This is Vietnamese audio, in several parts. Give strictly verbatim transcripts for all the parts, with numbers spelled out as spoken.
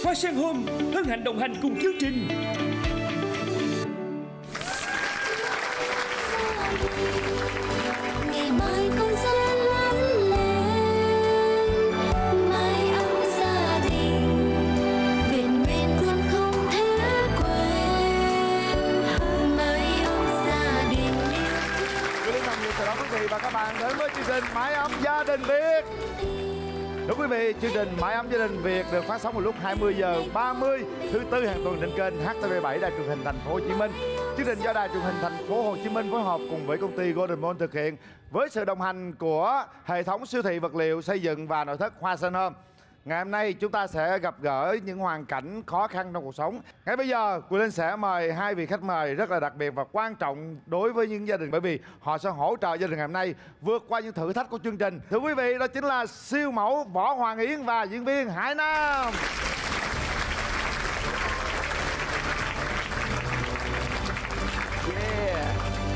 Hoa Sen Home hân hạnh đồng hành cùng chương trình. Ngày mai con sẽ lớn lên, mái ấm gia đình, vẹn nguyên con không thể quên, mái ấm gia đình. Quý vị đồng nghiệp chào đón quý vị và các bạn đến với chương trình Mái ấm gia đình Việt. Thưa quý vị, chương trình Mái ấm gia đình Việt được phát sóng vào lúc hai mươi giờ ba mươi thứ tư hàng tuần trên kênh hát tê vê bảy Đài truyền hình Thành phố Hồ Chí Minh. Chương trình do Đài truyền hình Thành phố Hồ Chí Minh phối hợp cùng với công ty Golden Mall thực hiện với sự đồng hành của hệ thống siêu thị vật liệu xây dựng và nội thất Hoa Sen Home. Ngày hôm nay chúng ta sẽ gặp gỡ những hoàn cảnh khó khăn trong cuộc sống. Ngay bây giờ, Quyền Linh sẽ mời hai vị khách mời rất là đặc biệt và quan trọng đối với những gia đình, bởi vì họ sẽ hỗ trợ gia đình ngày hôm nay vượt qua những thử thách của chương trình. Thưa quý vị, đó chính là siêu mẫu Võ Hoàng Yến và diễn viên Hải Nam. Yeah.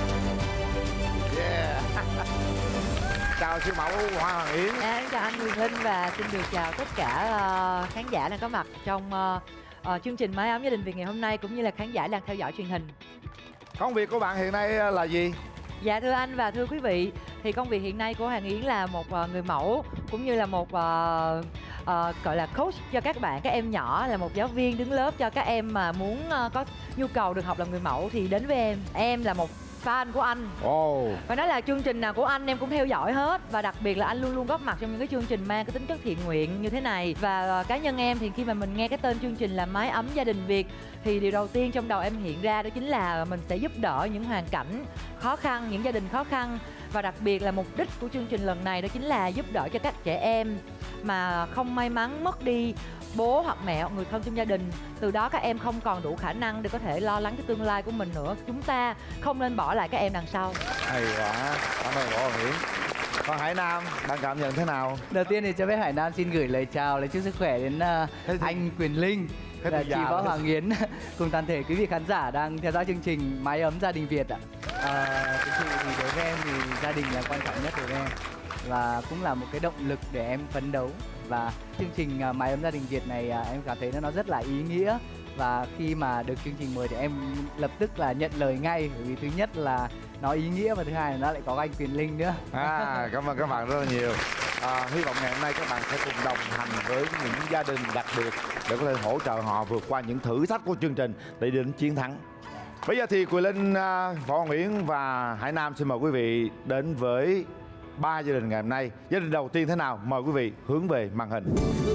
Yeah. Chào siêu mẫu Võ Hoàng Yến. À, chào anh Quyền Linh và xin được chào tất cả uh, khán giả đang có mặt trong uh, uh, chương trình Mái ấm gia đình Việt ngày hôm nay, cũng như là khán giả đang theo dõi truyền hình. Công việc của bạn hiện nay là gì? Dạ thưa anh và thưa quý vị, thì công việc hiện nay của Hoàng Yến là một uh, người mẫu, cũng như là một uh, uh, gọi là coach cho các bạn, các em nhỏ, là một giáo viên đứng lớp cho các em mà muốn uh, có nhu cầu được học làm người mẫu thì đến với em. Em là một fan của anh. Oh. Và nói là chương trình nào của anh em cũng theo dõi hết. Và đặc biệt là anh luôn luôn góp mặt trong những cái chương trình mang cái tính chất thiện nguyện như thế này. Và uh, cá nhân em thì khi mà mình nghe cái tên chương trình là Mái ấm gia đình Việt thì điều đầu tiên trong đầu em hiện ra đó chính là mình sẽ giúp đỡ những hoàn cảnh khó khăn, những gia đình khó khăn. Và đặc biệt là mục đích của chương trình lần này đó chính là giúp đỡ cho các trẻ em mà không may mắn mất đi bố hoặc mẹ hoặc người thân trong gia đình. Từ đó các em không còn đủ khả năng để có thể lo lắng cái tương lai của mình nữa. Chúng ta không nên bỏ lại các em đằng sau. Hay quá, cảm ơn Võ Hoàng Yến. Còn Hải Nam, bạn cảm nhận thế nào? Đầu tiên thì cho phép Hải Nam xin gửi lời chào, lời chúc sức khỏe đến uh, thì... anh Quyền Linh, là chị Võ Hoàng Yến cùng toàn thể quý vị khán giả đang theo dõi chương trình Mái ấm gia đình Việt ạ. À, thực sự thì đối với em thì gia đình là quan trọng nhất đối với em và cũng là một cái động lực để em phấn đấu. Và chương trình uh, Mái ấm gia đình Việt này uh, em cảm thấy nó rất là ý nghĩa. Và khi mà được chương trình mời thì em lập tức là nhận lời ngay, bởi vì thứ nhất là nó ý nghĩa và thứ hai là nó lại có anh Quyền Linh nữa. À, cảm ơn các bạn rất là nhiều. À, hy vọng ngày hôm nay các bạn sẽ cùng đồng hành với những gia đình đặc biệt để có thể hỗ trợ họ vượt qua những thử thách của chương trình để đến chiến thắng. Bây giờ thì Quyền Linh, Võ Hoàng Yến và Hải Nam xin mời quý vị đến với ba gia đình ngày hôm nay. Gia đình đầu tiên thế nào? Mời quý vị hướng về màn hình.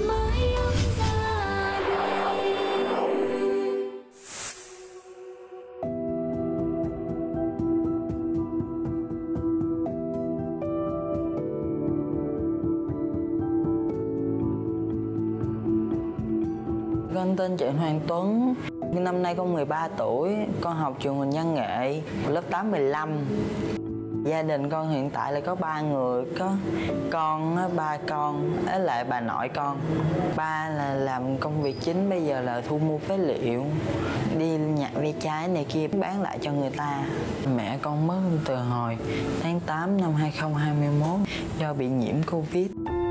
Con tên Trịnh Hoàng Tuấn, năm nay con mười ba tuổi, con học trường Huỳnh Văn Nghệ, lớp tám mười lăm. Gia đình con hiện tại là có ba người, có con, ba con, với lại bà nội con. Ba là làm công việc chính bây giờ là thu mua phế liệu, đi nhặt ve chai này kia bán lại cho người ta. Mẹ con mất từ hồi tháng tám năm hai không hai mốt do bị nhiễm Covid.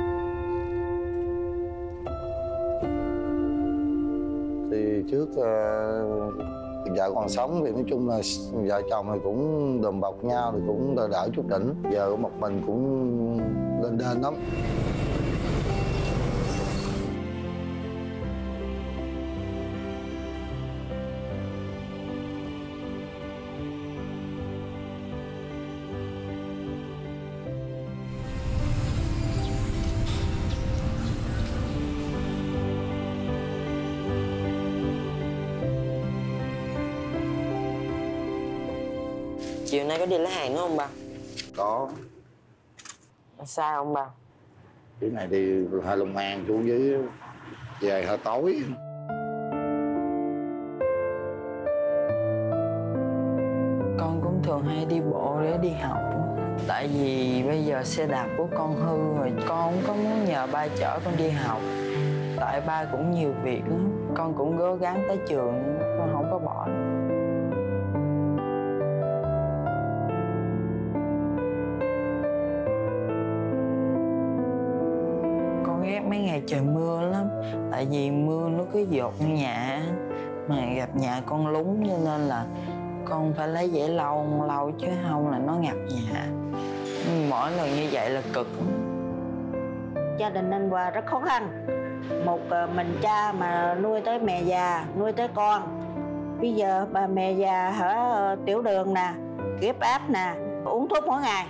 Thì trước uh, vợ còn sống thì nói chung là vợ chồng thì cũng đùm bọc nhau thì cũng đỡ đỡ chút đỉnh. Giờ của một mình cũng lên đên lắm. Chiều nay có đi lấy hàng nữa không ba? Có. Sao không ba? Cái này thì hơi lùng hàng chú với về hơi tối. Con cũng thường hay đi bộ để đi học. Tại vì bây giờ xe đạp của con hư rồi, con không có muốn nhờ ba chở con đi học. Tại ba cũng nhiều việc lắm. Con cũng cố gắng tới trường, con không có bỏ. con ghét mấy ngày trời mưa lắm. Tại vì mưa nó cứ dột như nhà, mà gặp nhà con lún cho nên là con phải lấy giấy lau lau chứ không là nó ngập nhà. Mỗi lần như vậy là cực. Gia đình anh Hòa rất khó khăn. Một mình cha mà nuôi tới mẹ già, nuôi tới con. Bây giờ bà mẹ già hở tiểu đường nè, huyết áp nè, uống thuốc mỗi ngày.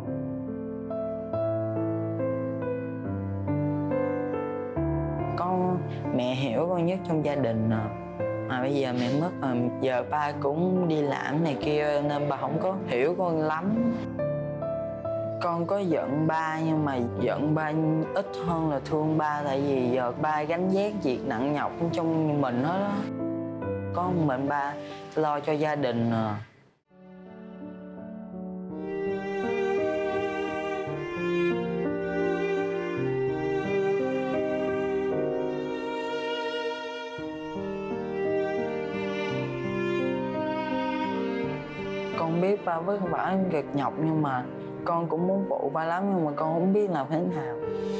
Con mẹ hiểu con nhất trong gia đình nè. Mà bây giờ mẹ mất rồi, giờ ba cũng đi làm này kia nên bà không có hiểu con lắm. Con có giận ba nhưng mà giận ba ít hơn là thương ba. Tại vì giờ ba gánh vác việc nặng nhọc trong mình hết đó. Có mình ba lo cho gia đình à. Con biết ba vất vả cực nhọc nhưng mà con cũng muốn phụ ba lắm, nhưng mà con không biết làm thế nào.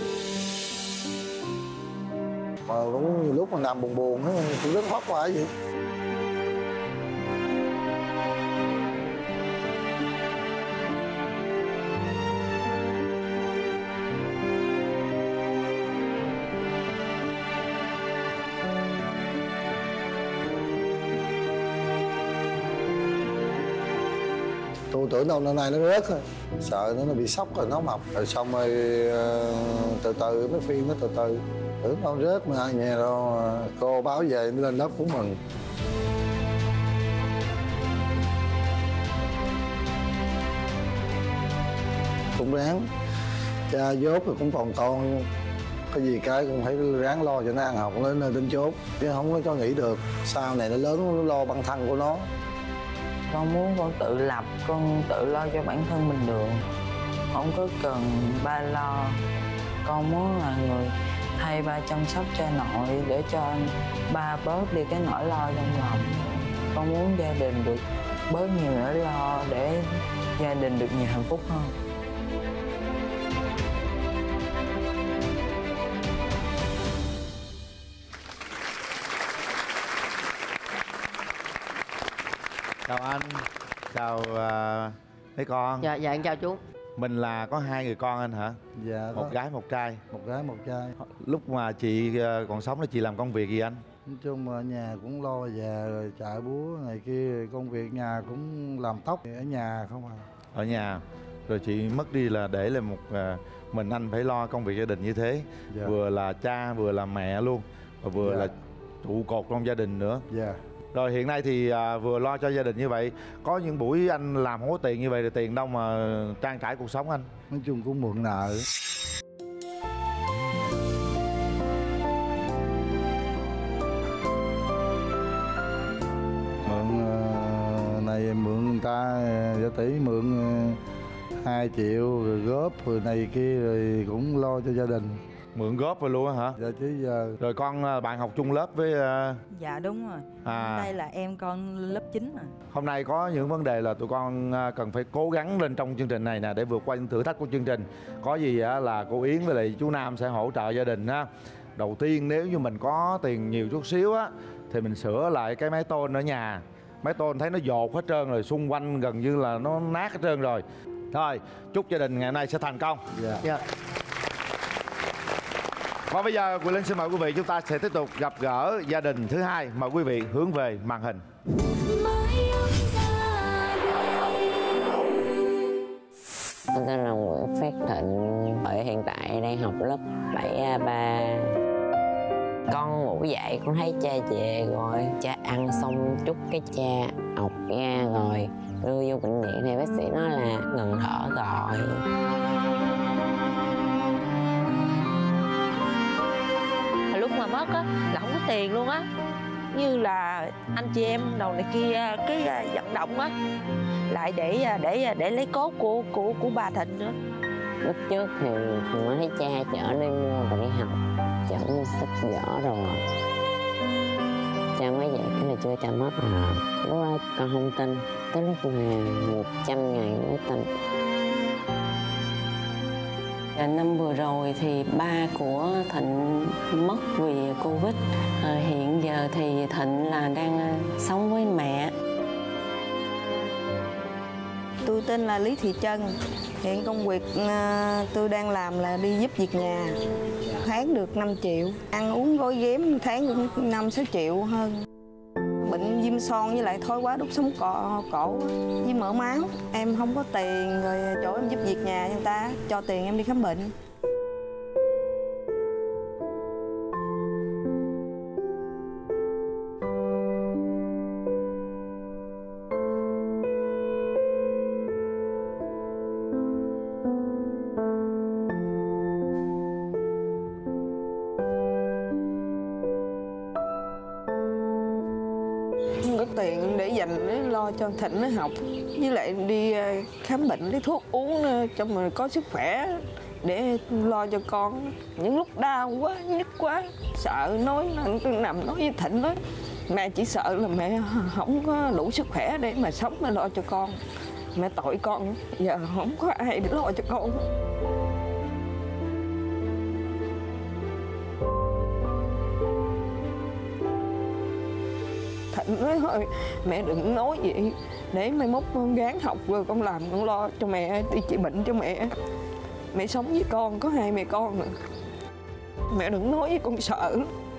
Mà cũng lúc mà nằm buồn buồn ấy, cũng rất khóc quá vậy. Tôi tưởng đâu năm nay nó rớt thôi, sợ nó nó bị sốc rồi nó mập rồi xong rồi uh, từ từ mấy phim nó từ từ tưởng đâu rớt mà nghe đâu cô báo về mới lên lớp cũng mừng. Cũng ráng cha dốt rồi cũng còn con, cái gì cái cũng phải ráng lo cho nó ăn học đến nơi đến chốt chứ không có cho nghĩ được sau này nó lớn nó lo bản thân của nó. Con muốn con tự lập, con tự lo cho bản thân mình được, không có cần ba lo. Con muốn là người thay ba chăm sóc cha nội để cho ba bớt đi cái nỗi lo trong lòng. Con muốn gia đình được bớt nhiều nỗi lo để gia đình được nhiều hạnh phúc hơn. Chào anh, chào uh, mấy con. Dạ, dạ, em chào chú. Mình là có hai người con anh hả? Dạ. Một gái một trai. Một gái một trai. Lúc mà chị uh, còn sống là chị làm công việc gì anh? Nói chung ở nhà cũng lo về rồi chạy búa này kia, công việc nhà cũng làm tóc ở nhà không à. Ở nhà. Rồi chị mất đi là để là một uh, mình anh phải lo công việc gia đình như thế. Dạ. Vừa là cha vừa là mẹ luôn, và vừa Dạ. là trụ cột trong gia đình nữa. Dạ. Rồi hiện nay thì à, vừa lo cho gia đình như vậy, có những buổi anh làm không có tiền như vậy thì tiền đâu mà trang trải cuộc sống anh? Nói chung cũng mượn nợ. Mượn uh, này mượn người ta giả tỷ mượn uh, hai triệu rồi góp rồi này kia rồi cũng lo cho gia đình. Mượn góp rồi luôn á hả? Dạ chứ giờ. Rồi con à, bạn học chung lớp với à... Dạ đúng rồi. à, Đây là em con lớp chín rồi. Hôm nay có những vấn đề là tụi con à, cần phải cố gắng lên trong chương trình này nè để vượt qua những thử thách của chương trình. Có gì á, là cô Yến với lại chú Nam sẽ hỗ trợ gia đình ha. Đầu tiên nếu như mình có tiền nhiều chút xíu á thì mình sửa lại cái máy tôn ở nhà. Máy tôn thấy nó dột hết trơn rồi, xung quanh gần như là nó nát hết trơn rồi. Thôi, chúc gia đình ngày hôm nay sẽ thành công. Dạ. Dạ. Và bây giờ Quyền Linh xin mời quý vị chúng ta sẽ tiếp tục gặp gỡ gia đình thứ hai. Mời quý vị hướng về màn hình. Tôi tên là Nguyễn Phát Thịnh, ở hiện tại đang học lớp bảy A ba. Con ngủ dậy con thấy cha về rồi, cha ăn xong chúc cái cha ọc ra rồi đưa vô bệnh viện thì bác sĩ nói là ngừng thở rồi. Lúc mà mất á là không có tiền luôn á, như là anh chị em đầu này kia cái vận động á lại để để để lấy cốt của của của bà Thịnh nữa. Lúc trước thì mới thấy cha chở đi mua rồi đi học, chở mua sách vở rồi cha mới vậy, cái là chưa cha mất à. Lúc đó con không tin, tới lúc mà một trăm ngày mới tin. Dạ, năm vừa rồi thì ba của Thịnh mất vì Covid. À, hiện giờ thì Thịnh là đang sống với mẹ. Tôi tên là Lý Thị Trân. Hiện công việc uh, tôi đang làm là đi giúp việc nhà. Tháng được năm triệu. Ăn uống gói ghém tháng cũng năm sáu triệu hơn. Bệnh viêm son với lại thoái hóa đốt sống cổ, cổ với mỡ máu. Em không có tiền, rồi chỗ em giúp việc nhà người ta cho tiền em đi khám bệnh. Tiền để dành để lo cho Thịnh nó học, với lại đi khám bệnh lấy thuốc uống cho mình có sức khỏe để lo cho con. Những lúc đau quá, nhức quá, sợ nói, anh nằm nói với Thịnh nói mẹ chỉ sợ là mẹ không có đủ sức khỏe để mà sống mà lo cho con. Mẹ tội con, giờ không có ai để lo cho con. Thịnh nói thôi mẹ đừng nói vậy, để mai mốt con gắng học rồi con làm con lo cho mẹ, đi trị bệnh cho mẹ. Mẹ sống với con, có hai mẹ con mà. Mẹ đừng nói với con sợ.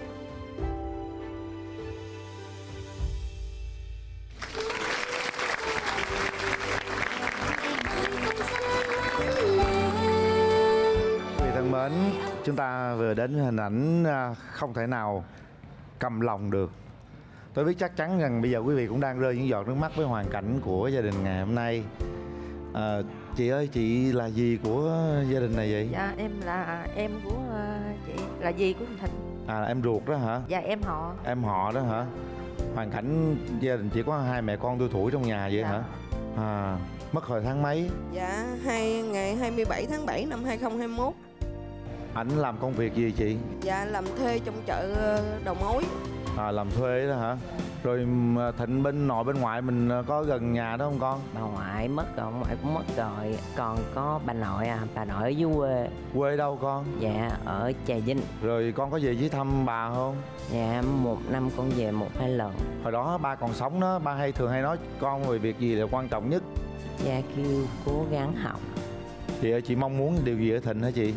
Quý vị thân mến, chúng ta vừa đến hình ảnh không thể nào cầm lòng được. Tôi biết chắc chắn rằng bây giờ quý vị cũng đang rơi những giọt nước mắt với hoàn cảnh của gia đình ngày hôm nay. À, chị ơi, chị là gì của gia đình này vậy? Dạ, em là em của uh, chị, là dì của Thịnh. À, là em ruột đó hả? Dạ, em họ. Em họ đó hả? Hoàn cảnh gia đình chỉ có hai mẹ con thui thủi trong nhà vậy dạ. hả? À, mất hồi tháng mấy? Dạ, hai, ngày hai mươi bảy tháng bảy năm hai không hai mốt. Ảnh làm công việc gì chị? Dạ, làm thuê trong chợ đầu mối. À, làm thuê đó hả? Rồi Thịnh bên nội bên ngoại mình có gần nhà đó không con? Bà ngoại mất rồi, ông ngoại cũng mất rồi. Còn có bà nội à, bà nội ở dưới quê. Quê đâu con? Dạ, ở Trà Vinh. Rồi con có về với thăm bà không? Dạ, một năm con về một hai lần. Hồi đó ba còn sống đó, ba hay thường hay nói con về việc gì là quan trọng nhất? Dạ, kêu cố gắng học. Chị ơi, chị mong muốn điều gì ở Thịnh hả chị?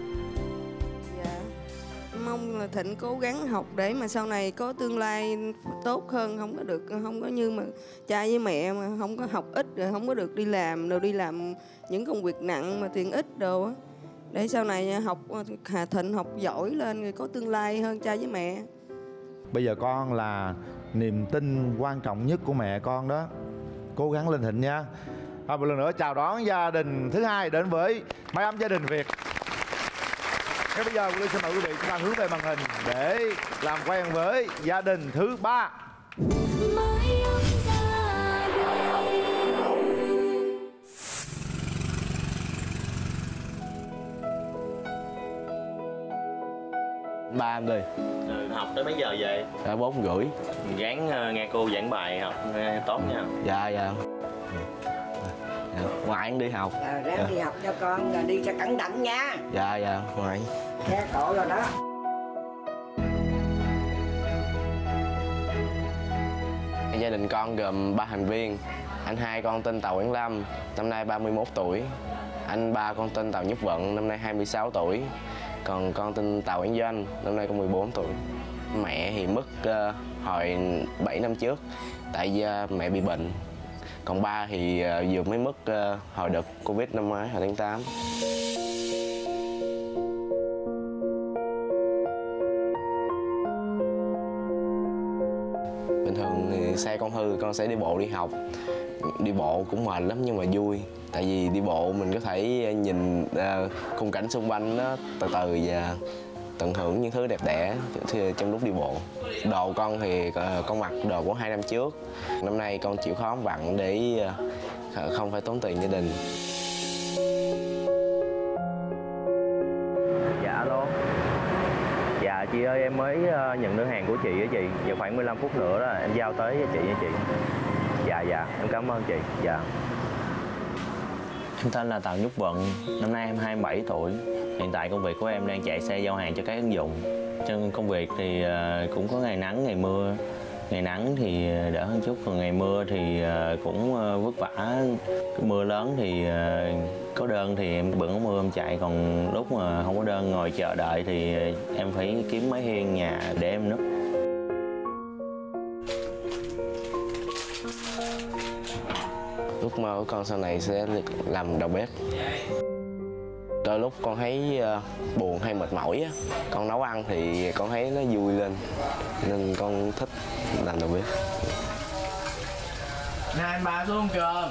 Mong là Thịnh cố gắng học để mà sau này có tương lai tốt hơn, không có được không có như mà cha với mẹ mà không có học ít rồi không có được đi làm, rồi đi làm những công việc nặng mà tiền ít đồ á, để sau này học Hà Thịnh học giỏi lên rồi có tương lai hơn cha với mẹ. Bây giờ con là niềm tin quan trọng nhất của mẹ con đó, cố gắng lên Thịnh nha. À, một lần nữa chào đón gia đình thứ hai đến với Mái Ấm Gia Đình Việt. Ngay bây giờ tôi xin mời quý vị chúng ta hướng về màn hình để làm quen với gia đình thứ ba. Ba em đi. Ừ, học tới mấy giờ về? Dạ bốn rưỡi. Gắng uh, nghe cô giảng bài học nghe tốt nha. Dạ dạ. Dạ. Ngoại anh đi học. À, ráng dạ. đi học cho con rồi đi cho cẩn thận nha. Dạ dạ ngoại. Nghe cổ rồi đó. Gia đình con gồm ba thành viên. Anh hai con tên Tàu Nguyễn Lâm, năm nay ba mươi mốt tuổi. Anh ba con tên Tàu Nhất Vận, năm nay hai mươi sáu tuổi. Còn con tên Tàu Nguyễn Doanh, năm nay con mười bốn tuổi. Mẹ thì mất uh, hồi bảy năm trước, tại uh, mẹ bị bệnh. Còn ba thì uh, vừa mới mất uh, hồi đợt Covid năm ngoái, hồi tháng tám. Bình thường thì xe con hư, con sẽ đi bộ đi học. Đi bộ cũng mệt lắm nhưng mà vui. Tại vì đi bộ mình có thể nhìn uh, khung cảnh xung quanh nó từ từ và tận hưởng những thứ đẹp đẽ trong lúc đi bộ. Đồ con thì uh, con mặc đồ của hai năm trước. Năm nay con chịu khó vặn để uh, không phải tốn tiền gia đình. Dạ alo. Dạ chị ơi, em mới uh, nhận đơn hàng của chị á chị. Giờ khoảng mười lăm phút nữa đó em giao tới cho chị nha chị. Dạ dạ, em cảm ơn chị. Dạ. Em tên là Tào Nhúc Vận, năm nay em hai mươi bảy tuổi. Hiện tại công việc của em đang chạy xe giao hàng cho các ứng dụng. Trên công việc thì cũng có ngày nắng, ngày mưa. Ngày nắng thì đỡ hơn chút, còn ngày mưa thì cũng vất vả. Mưa lớn thì có đơn thì em bận có mưa em chạy, còn lúc mà không có đơn ngồi chờ đợi thì em phải kiếm mái hiên nhà để em núp. Ước mơ của con sau này sẽ làm đầu bếp. Đôi lúc con thấy buồn hay mệt mỏi á, con nấu ăn thì con thấy nó vui lên, nên con thích làm đầu bếp. Này bà xuống cơm.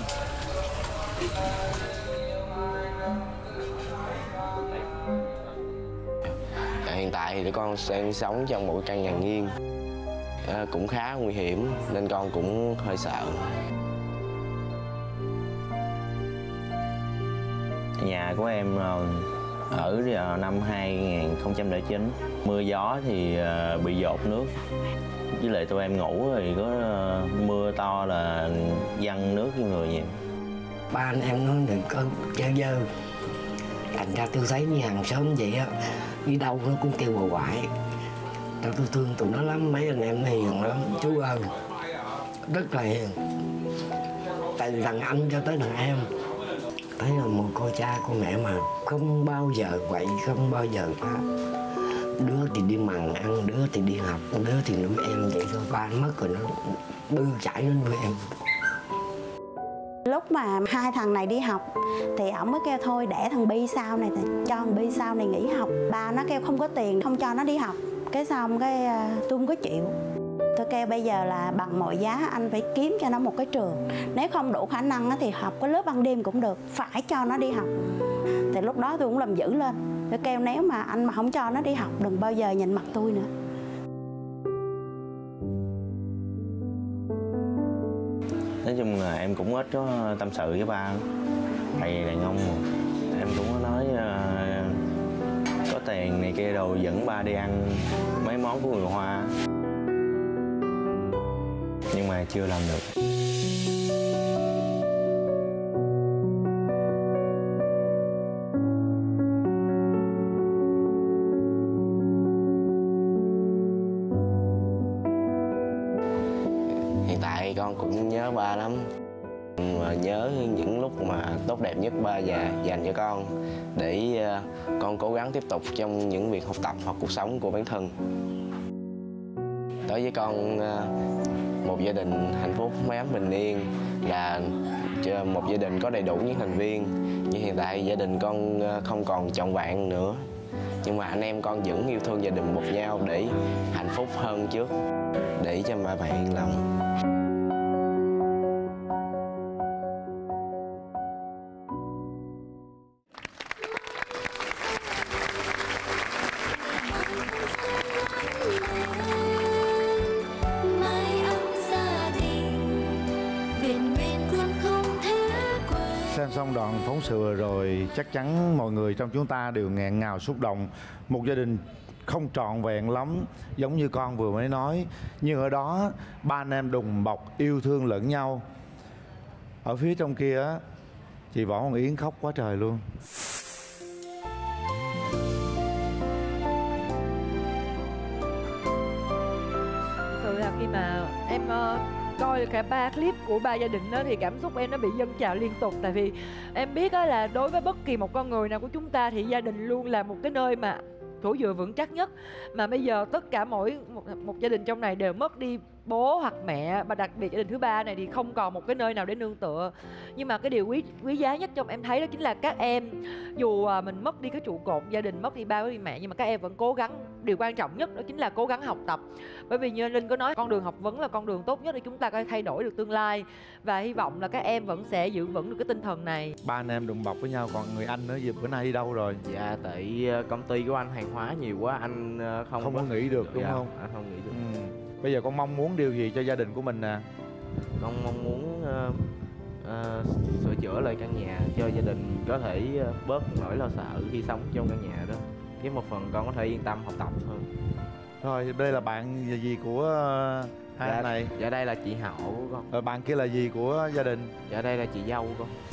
Hiện tại thì con đang sống trong một căn nhà nghiêng, à, cũng khá nguy hiểm nên con cũng hơi sợ. Nhà của em ở năm hai nghìn không trăm lẻ chín, mưa gió thì bị dột nước. Với lại tụi em ngủ thì có mưa to là văng nước với người nhiều. Ba anh em nó đừng có chơi dơ. Thành ra tôi thấy như hàng xóm vậy á, đi đâu nó cũng kêu bà quại. Tao tôi thương tụi nó lắm, mấy anh em nó hiền lắm, chú ơi. Rất là hiền. Từ thằng anh cho tới thằng em. Thấy là một cô cha, cô mẹ mà không bao giờ quậy, không bao giờ phá. Đứa thì đi mần ăn, đứa thì đi học, đứa thì nuôi em vậy thôi. Ba nó mất rồi nó bư chải nó nuôi em. Lúc mà hai thằng này đi học thì ổng mới kêu thôi để thằng Bi sau này, cho thằng Bi sau này nghỉ học. Ba nó kêu không có tiền, không cho nó đi học. Cái xong cái tôi không có chịu. Tôi kêu bây giờ là bằng mọi giá anh phải kiếm cho nó một cái trường. Nếu không đủ khả năng thì học cái lớp ban đêm cũng được, phải cho nó đi học. Thì lúc đó tôi cũng làm dữ lên. Tôi kêu nếu mà anh mà không cho nó đi học đừng bao giờ nhìn mặt tôi nữa. Nói chung là em cũng ít có tâm sự với ba. Tại vì đàn ông em cũng có nói uh, có tiền này kia đồ dẫn ba đi ăn mấy món của người Hoa, nhưng mà chưa làm được. Hiện tại con cũng nhớ ba lắm, mà nhớ những lúc mà tốt đẹp nhất ba già dành cho con, để con cố gắng tiếp tục trong những việc học tập hoặc cuộc sống của bản thân. Đối với con, một gia đình hạnh phúc, mái ấm bình yên là một gia đình có đầy đủ những thành viên. Nhưng hiện tại gia đình con không còn trọn vẹn nữa, nhưng mà anh em con vẫn yêu thương gia đình một nhau để hạnh phúc hơn trước, để cho ba mẹ yên lòng. Xem xong đoạn phóng sự vừa rồi, chắc chắn mọi người trong chúng ta đều nghẹn ngào xúc động. Một gia đình không trọn vẹn lắm, giống như con vừa mới nói, nhưng ở đó ba anh em đùm bọc yêu thương lẫn nhau. Ở phía trong kia á, chị Võ Hoàng Yến khóc quá trời luôn. Thực sự là khi mà em uh, coi cả ba clip của ba gia đình đó thì cảm xúc em nó bị dâng trào liên tục. Tại vì em biết đó là đối với bất kỳ một con người nào của chúng ta thì gia đình luôn là một cái nơi mà chỗ dựa vững chắc nhất. Mà bây giờ tất cả mỗi một, một gia đình trong này đều mất đi bố hoặc mẹ, và đặc biệt gia đình thứ ba này thì không còn một cái nơi nào để nương tựa. Nhưng mà cái điều quý quý giá nhất trong em thấy đó chính là các em, dù à, mình mất đi cái trụ cột gia đình, mất đi ba mất đi mẹ, nhưng mà các em vẫn cố gắng. Điều quan trọng nhất đó chính là cố gắng học tập. Bởi vì như Linh có nói, con đường học vấn là con đường tốt nhất để chúng ta có thể thay đổi được tương lai. Và hy vọng là các em vẫn sẽ giữ vững được cái tinh thần này. Ba anh em đùm bọc với nhau, còn người anh nữa gì bữa nay đi đâu rồi? Dạ tại công ty của anh hàng hóa nhiều quá, anh không không có nghĩ được đúng dạ, không? Anh không nghĩ được. Ừ. Bây giờ con mong muốn điều gì cho gia đình của mình nè? Con mong muốn uh, uh, sửa chữa lại căn nhà cho gia đình có thể uh, bớt nỗi lo sợ khi sống trong căn nhà đó, với một phần con có thể yên tâm học tập hơn. Rồi đây là bạn gì của uh, hai dạ, anh này? Dạ đây là chị Hậu của con. Rồi bạn kia là gì của gia đình? Dạ đây là chị dâu của con.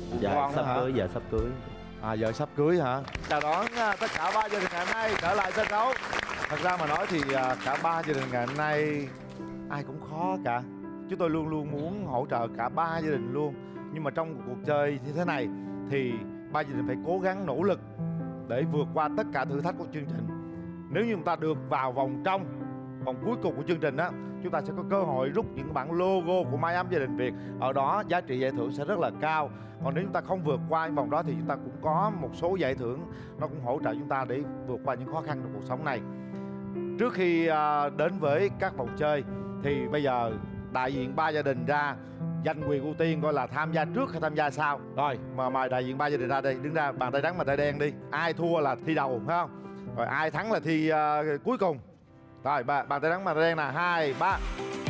Dạ, Con sắp hả? cưới, dạ sắp cưới. À, vợ sắp cưới hả? Chào đón à, tất cả ba gia đình ngày hôm nay trở lại sân khấu. Thật ra mà nói thì à, cả ba gia đình ngày hôm nay ai cũng khó cả. Chúng tôi luôn luôn muốn hỗ trợ cả ba gia đình luôn. Nhưng mà trong cuộc chơi như thế này thì ba gia đình phải cố gắng nỗ lực để vượt qua tất cả thử thách của chương trình. Nếu như chúng ta được vào vòng trong, vòng cuối cùng của chương trình á, chúng ta sẽ có cơ hội rút những bản logo của mái ấm gia đình Việt. Ở đó giá trị giải thưởng sẽ rất là cao. Còn nếu chúng ta không vượt qua những vòng đó thì chúng ta cũng có một số giải thưởng nó cũng hỗ trợ chúng ta để vượt qua những khó khăn trong cuộc sống này. Trước khi à, đến với các vòng chơi thì bây giờ đại diện ba gia đình ra giành quyền ưu tiên, coi là tham gia trước hay tham gia sau. Rồi mà mời đại diện ba gia đình ra đây, đứng ra bàn tay trắng bàn tay đen đi. Ai thua là thi đầu, phải không? Rồi ai thắng là thi uh, cuối cùng. Rồi ba, bàn tay trắng bàn tay đen là hai ba.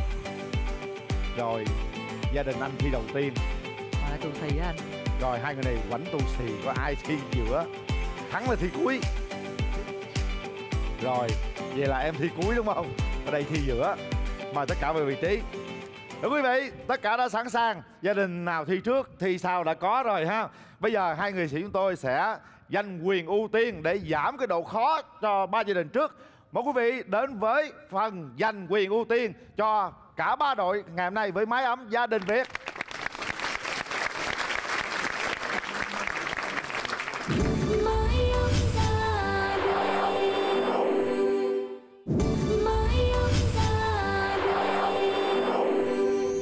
Rồi gia đình anh thi đầu tiên. Mà là tù xì á anh. Rồi hai người này quánh tù xì, có ai thi giữa. Thắng là thi cuối. Rồi vậy là em thi cuối đúng không? Ở đây thi giữa. Mời tất cả về vị trí. Thưa quý vị, tất cả đã sẵn sàng. Gia đình nào thi trước, thi sau đã có rồi ha. Bây giờ hai người sĩ chúng tôi sẽ giành quyền ưu tiên để giảm cái độ khó cho ba gia đình trước. Mời quý vị đến với phần giành quyền ưu tiên cho cả ba đội ngày hôm nay với mái ấm gia đình Việt. Mái ấm gia đình, mái ấm gia đình.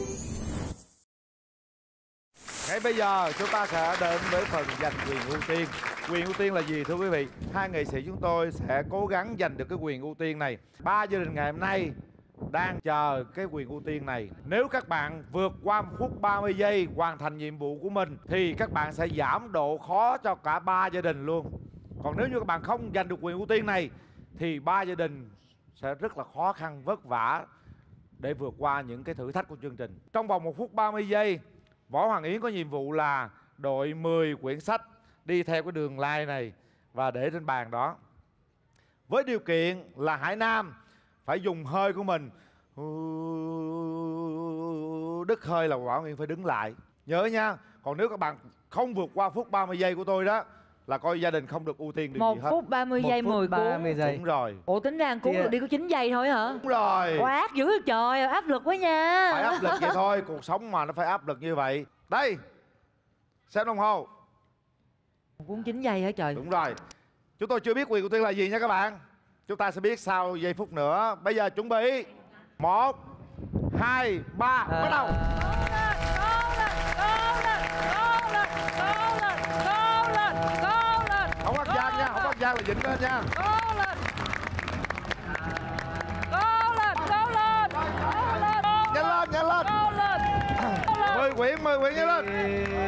Ngay bây giờ chúng ta sẽ đến với phần giành quyền ưu tiên. Quyền ưu tiên là gì thưa quý vị? Hai nghệ sĩ chúng tôi sẽ cố gắng giành được cái quyền ưu tiên này. Ba gia đình ngày hôm nay đang chờ cái quyền ưu tiên này. Nếu các bạn vượt qua một phút ba mươi giây hoàn thành nhiệm vụ của mình thì các bạn sẽ giảm độ khó cho cả ba gia đình luôn. Còn nếu như các bạn không giành được quyền ưu tiên này thì ba gia đình sẽ rất là khó khăn, vất vả để vượt qua những cái thử thách của chương trình. Trong vòng một phút ba mươi giây, Võ Hoàng Yến có nhiệm vụ là đội mười quyển sách đi theo cái đường line này và để trên bàn đó. Với điều kiện là Hải Nam phải dùng hơi của mình đứt hơi là Võ Hoàng Yến phải đứng lại. Nhớ nha. Còn nếu các bạn không vượt qua phút ba mươi giây của tôi đó là coi gia đình không được ưu tiên được Một gì hết. phút ba mươi giây mười ba cuốn. mươi giây. Đúng rồi. Ủa tính ra cuốn Thì- được đi có chín giây thôi hả? Đúng rồi. Quá ác dữ trời, áp lực quá nha. Phải áp lực vậy thôi, cuộc sống mà nó phải áp lực như vậy. Đây, xem đồng hồ. Cuốn chín giây hả trời? Đúng rồi. Chúng tôi chưa biết quyền ưu tiên là gì nha các bạn. Chúng ta sẽ biết sau giây phút nữa. Bây giờ chuẩn bị. Một, hai, ba, bắt đầu. Không bắt giang nha, không bắt giang là dính lên nha. Nhanh lên, nhanh lên. Mười quyển, mười quyển nhanh lên.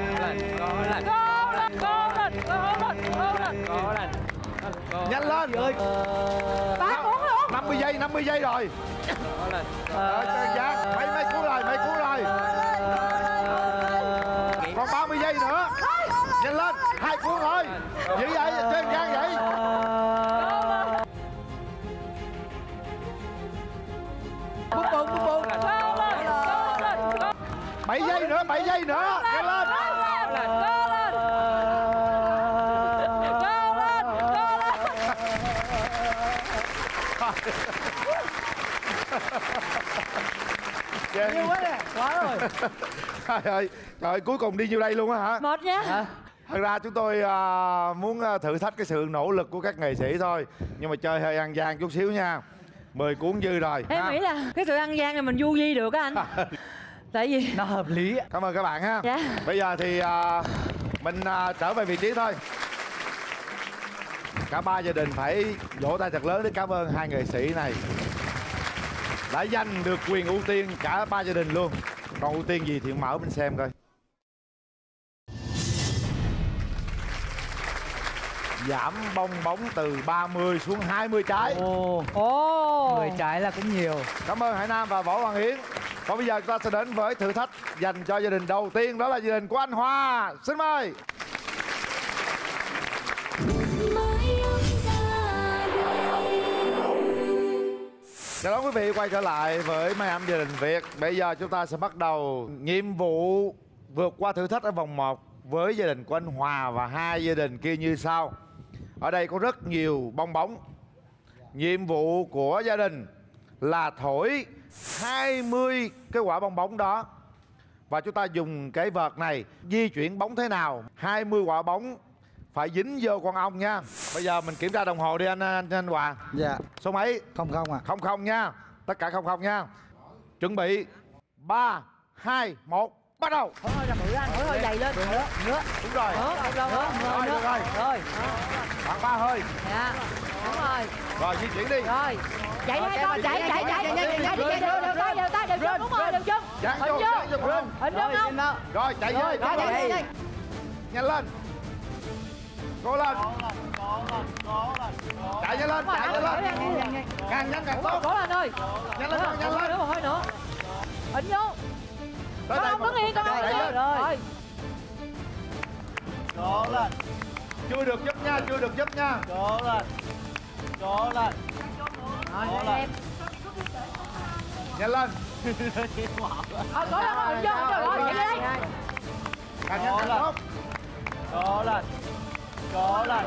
Nhanh lên. năm mươi giây, năm mươi giây rồi. Rồi, Giang, mấy mấy cuốn rồi, mấy cuốn rồi. Còn ba mươi giây nữa. Nhanh lên, hai cuốn rồi. Giữ vậy, chơi Giang vậy. Bút bút bút bút. bảy giây nữa, bảy giây nữa. Nhanh lên. Nhiều quá nè, quá rồi. Trời ơi, trời ơi, cuối cùng đi nhiêu đây luôn á hả? Một nhá. Thật ra chúng tôi à, muốn à, thử thách cái sự nỗ lực của các nghệ sĩ thôi. Nhưng mà chơi hơi ăn gian chút xíu nha. Mười cuốn dư rồi. Em ha. nghĩ là cái sự ăn gian này mình du di được á anh. Tại vì nó hợp lý. Cảm ơn các bạn ha. Dạ. Bây giờ thì à, mình à, trở về vị trí thôi. Cả ba gia đình phải vỗ tay thật lớn để cảm ơn hai nghệ sĩ này đã giành được quyền ưu tiên cả ba gia đình luôn. Còn ưu tiên gì thì mở mình xem coi. Giảm bong bóng từ ba mươi xuống hai mươi trái. Ồ, Ồ. mười trái là cũng nhiều. Cảm ơn Hải Nam và Võ Hoàng Yến. Còn bây giờ chúng ta sẽ đến với thử thách dành cho gia đình đầu tiên, đó là gia đình của anh Hoa. Xin mời. Mái ấm gia đình. Chào đón quý vị quay trở lại với mái ấm gia đình Việt. Bây giờ chúng ta sẽ bắt đầu nhiệm vụ vượt qua thử thách ở vòng một. với gia đình của anh Hòa và hai gia đình kia như sau. Ở đây có rất nhiều bong bóng. Nhiệm vụ của gia đình là thổi hai mươi cái quả bong bóng đó. Và chúng ta dùng cái vợt này di chuyển bóng thế nào, hai mươi quả bóng phải dính vô con ong nha. Bây giờ mình kiểm tra đồng hồ đi anh anh, anh Hòa. Dạ. Số mấy? Không không à. Không không nha. Tất cả không không nha. Chuẩn bị ba, hai, một, bắt đầu. Thổi hơi ra bự anh, thổi hơi dày lên. Nữa, nữa. Đúng rồi. Nữa, nữa, nữa. Rồi, được rồi. Rồi. Khoảng ba hơi. Dạ. Đúng rồi. Rồi, di chuyển đi. Rồi. Chạy đi hai con, chạy, chạy, chạy, chạy, chạy, chạy, chạy, đều, đều tay, đều tay, đều chân, đúng rồi, đều chân. Dán Hình vô, dán vô. vô. Hình vô không? Rồi, chạy vô. Rồi, chạy, chạy, chạy. Nhanh lên. Cố lên. Chạy nhanh lên, chạy nhanh lên. Càng nhanh càng tốt. Cố lên ơi. Nhanh lên, nhanh lên. Nữa một hơi nữa. Hình vô. Con không đứng yên, con không đứng yên. Rồi. Cố lên. Chưa được giúp nha, chưa được giúp nha. Cố lên. Cố lên. Rồi, em. Nhanh lên. Ờ, cố lên, hình vô, hình vô. Rồi, chạy đi. Càng nhanh càng tốt. Cố lên. Cố lên.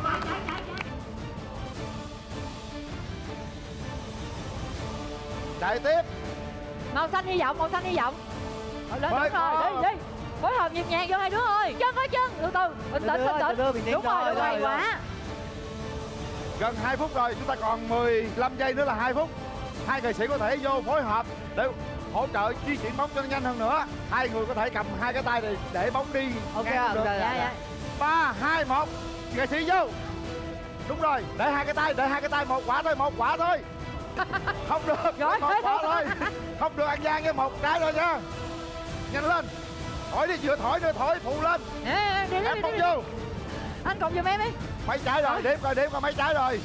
Chạy tiếp. Màu xanh hy vọng, màu xanh hy vọng. Rồi, lên, Mới đúng rồi, có. đi, đi. Phối hợp nhịp nhàng vô hai đứa ơi. Chân với chân, từ từ, bình tĩnh, bình tĩnh. Đúng rồi, đúng rồi, quá. Gần hai phút rồi, chúng ta còn mười lăm giây nữa là hai phút. Hai nghệ sĩ có thể vô phối hợp để hỗ trợ di chuyển bóng cho nó nhanh hơn nữa. Hai người có thể cầm hai cái tay để để bóng đi. Ok ngang ạ, được. dạ, dạ, dạ. Ba, hai, một. Nghệ sĩ vô. Đúng rồi, để hai cái tay, để hai cái tay một quả thôi, một quả thôi. Không được, Rồi, một quả thôi. Không được ăn gian với một cái thôi nha. Nhanh lên. Thổi đi, vừa thổi vừa thổi, phụ lên. Nè, đi, đi, Em đi, không đi. vô. Anh cộng giùm em đi. Mấy trái rồi, đếm coi, đếm coi mấy trái rồi.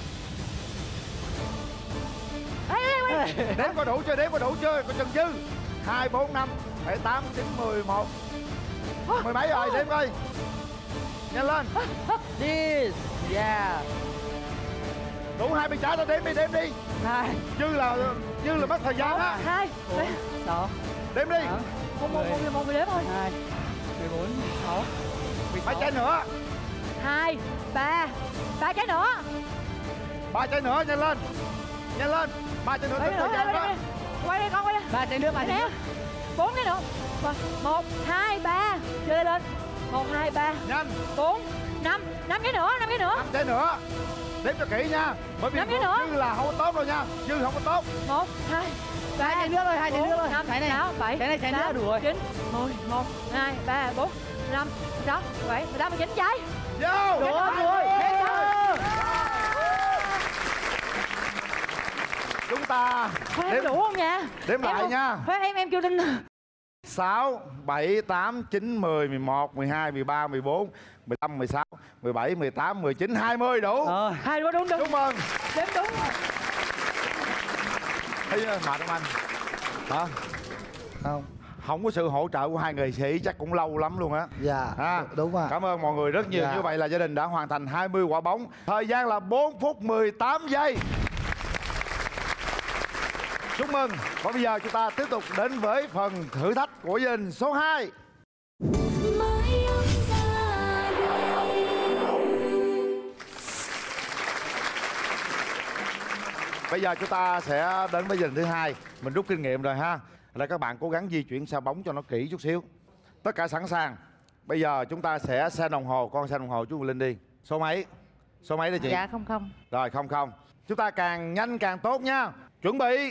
Ê, ê, ê. Đếm có đủ chưa, đếm có đủ chưa, còn chừng dư. Hai, bốn, năm, bảy, tám, chín, mười, một. Mười mấy rồi, đếm coi. Nhanh lên. This. Yeah. Đủ hai mươi trái thôi, đếm đi, đếm đi. Hai. Dư là, dư là mất thời gian á. Hai. Sáu. Đếm đi. Một, một, một, một người đếm thôi. Hai. Mười bốn. Sáu. Mấy trái nữa. Hai. Ba. Ba trái nữa. Ba trái nữa, nhanh lên. Nhanh lên. Ba trái nữa, Quay tính đi, thời quay gian đi, đó. quay đi con, quay đi. Ba trái nữa, ba trái nữa. Bốn cái nữa. Một, hai, ba. Chơi lên. Một, hai, ba. Nhanh. Bốn, năm. Năm cái nữa, năm cái nữa. Năm trái nữa. Đếm cho kỹ nha. Bởi vì Năm cái nữa. dư là không có tốt rồi nha. Dư không có tốt. Một, hai, ba. Hai trái nữa rồi, hai trái nữa rồi. Năm, Trái này. sáu, bảy. Trái này, trái nữa tám, đủ rồi. chín, mười, một, hai, ba, bốn, năm, sáu, bảy, mười tám, mười chín trái. Vô. Được rồi. Chúng ta Thôi em đủ không nha? Đếm Em lại không- nha. Thôi em em kêu Linh. Sáu, bảy, tám, chín, mười, mười một, mười hai, mười ba, mười bốn, mười lăm, mười sáu, mười bảy, mười tám, mười chín, hai mươi đủ. Ờ. Hai đứa đúng đúng. Chúc mừng. Đếm đúng. Thấy mệt không anh? Hả? Không. Không có sự hỗ trợ của hai nghệ sĩ chắc cũng lâu lắm luôn á. Dạ. À, Đúng ạ. cảm ơn mọi người rất nhiều. Dạ. Như vậy là gia đình đã hoàn thành hai mươi quả bóng. Thời gian là bốn phút mười tám giây. Chúc mừng. Và bây giờ chúng ta tiếp tục đến với phần thử thách của gia đình số hai. mái ấm gia đình. Bây giờ chúng ta sẽ đến với gia đình thứ hai. Mình rút kinh nghiệm rồi ha. Là các bạn cố gắng di chuyển xa bóng cho nó kỹ chút xíu. Tất cả sẵn sàng. Bây giờ chúng ta sẽ xem đồng hồ. Con xem đồng hồ chú Linh đi. Số mấy? Số mấy đó chị? Dạ không không. Rồi không không. Chúng ta càng nhanh càng tốt nha. Chuẩn bị.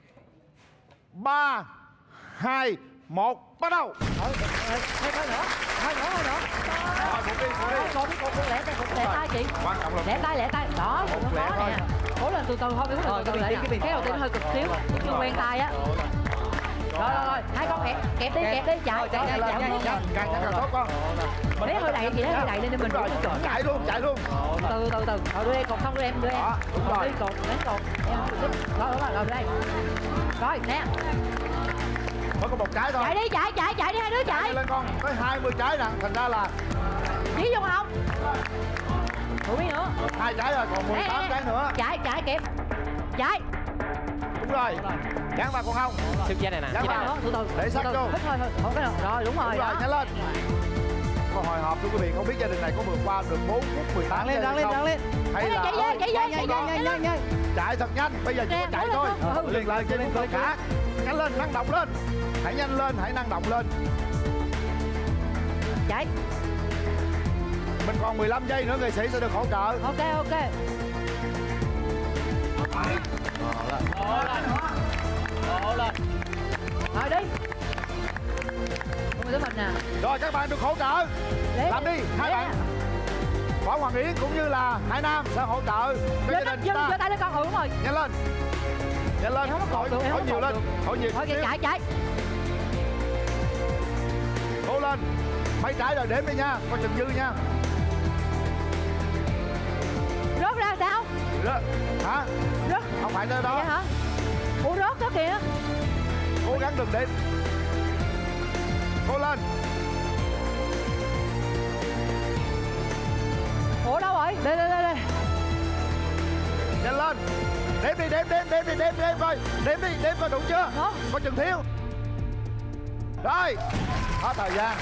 Ba, hai, một, bắt đầu. Thôi thôi thôi nữa. Thôi nữa thôi nữa. Rồi, một đi, một đi. Còn còn còn lẹ tay, còn lẹ tay chị. Quan trọng là Lẹ tay, lẹ tay. Đó, Một nó lẹ khó thôi. nè. Cố lên từ từ thôi, cái từ từ lẹ. Cái đầu tiên hơi cực xíu, chưa quen tay á. Rồi rồi rồi, hai con kẹp, kẹp đi, kẹp đi, chạy, chạy, chạy, chạy luôn. Càng càng càng tốt con. Lấy hơi đẩy chị, lấy hơi đẩy lên để mình Đúng rồi, đủ chuẩn. chạy luôn, chạy luôn. Từ từ từ, rồi đưa em, còn không đưa em, đưa em. Đó, đúng rồi. Đi cột, lấy cột. Em không được. Rồi đúng rồi, rồi đưa đây. Rồi nè. Mới có một cái thôi. Chạy đi, chạy, chạy, chạy đi hai đứa chạy. Chạy lên con, tới hai mươi trái nè, thành ra là Dí vô không? Đủ biết nữa. hai trái rồi, còn mười tám trái nữa. Chạy, chạy kịp. Chạy. Đúng rồi. Dán vào con không? Sức dây này nè. Dán Chạy vào. nữa, từ từ. Để sát từ từ. vô. Hít thôi thôi, không cái nào. Rồi đúng rồi. Đúng rồi, đó. nhanh lên. còn hồi hộp thưa quý vị, không biết gia đình này có vượt qua được bốn phút mười tám giây Ráng lên, không? ráng lên, Hay là chạy về, chạy về, chạy về, nhanh nhanh nhanh. chạy thật nhanh, bây giờ chỉ có chạy thôi. Liền lên trên tất cả. Nhanh lên, năng động lên. Hãy nhanh lên, hãy năng động lên. Chạy. Mình còn mười lăm giây nữa nghệ sĩ sẽ được hỗ trợ. Ok ok. Đổ lên. Đổ lên. Rồi đi. Không tới mình nè. Rồi các bạn được hỗ trợ. Để, làm đi, hai bạn. Võ Hoàng Yến cũng như là Hải Nam sẽ hỗ trợ cho gia đình ta. Giơ tay lên con, ừ đúng rồi. Nhanh lên. Nhanh lên. Hỏi, hỏi nhiều lên. Hỏi nhiều. Thôi chạy chạy. Cố lên. Mấy trái rồi đếm đi nha, coi chừng dư nha. Rớt ra sao? Rớt. Hả? Rớt. Không phải nơi đó. Vậy hả? Ủa rớt đó kìa. Cố gắng đừng đếm. Cố lên. Ủa đâu rồi? Đây đây đây đây. Nhanh lên. Đếm đi, đếm đếm đếm đi, đếm đếm coi. Đếm đi, đếm coi đủ chưa? Đó. Coi chừng thiếu. Rồi. Hết thời gian.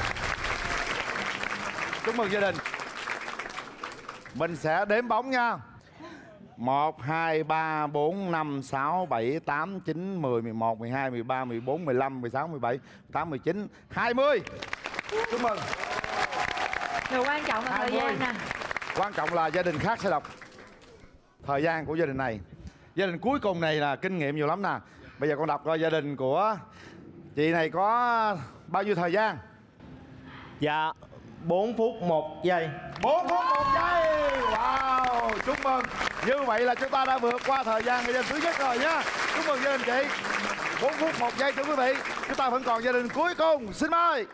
Chúc mừng gia đình. Mình sẽ đếm bóng nha. một, hai, ba, bốn, năm, sáu, bảy, tám, chín, mười, mười một, mười hai, mười ba, mười bốn, mười lăm, mười sáu, mười bảy, mười tám, mười chín, hai mươi. Chúc mừng. Điều quan trọng là thời gian nè. Quan trọng là gia đình khác sẽ đọc thời gian của gia đình này. Gia đình cuối cùng này là kinh nghiệm nhiều lắm nè. Bây giờ con đọc coi gia đình của chị này có bao nhiêu thời gian? Dạ bốn phút một giây. bốn phút một giây. Wow, chúc mừng. Như vậy là chúng ta đã vượt qua thời gian của gia đình thứ nhất rồi nhá. Chúc mừng gia đình chị. bốn phút một giây thưa quý vị. Chúng ta vẫn còn gia đình cuối cùng. Xin mời.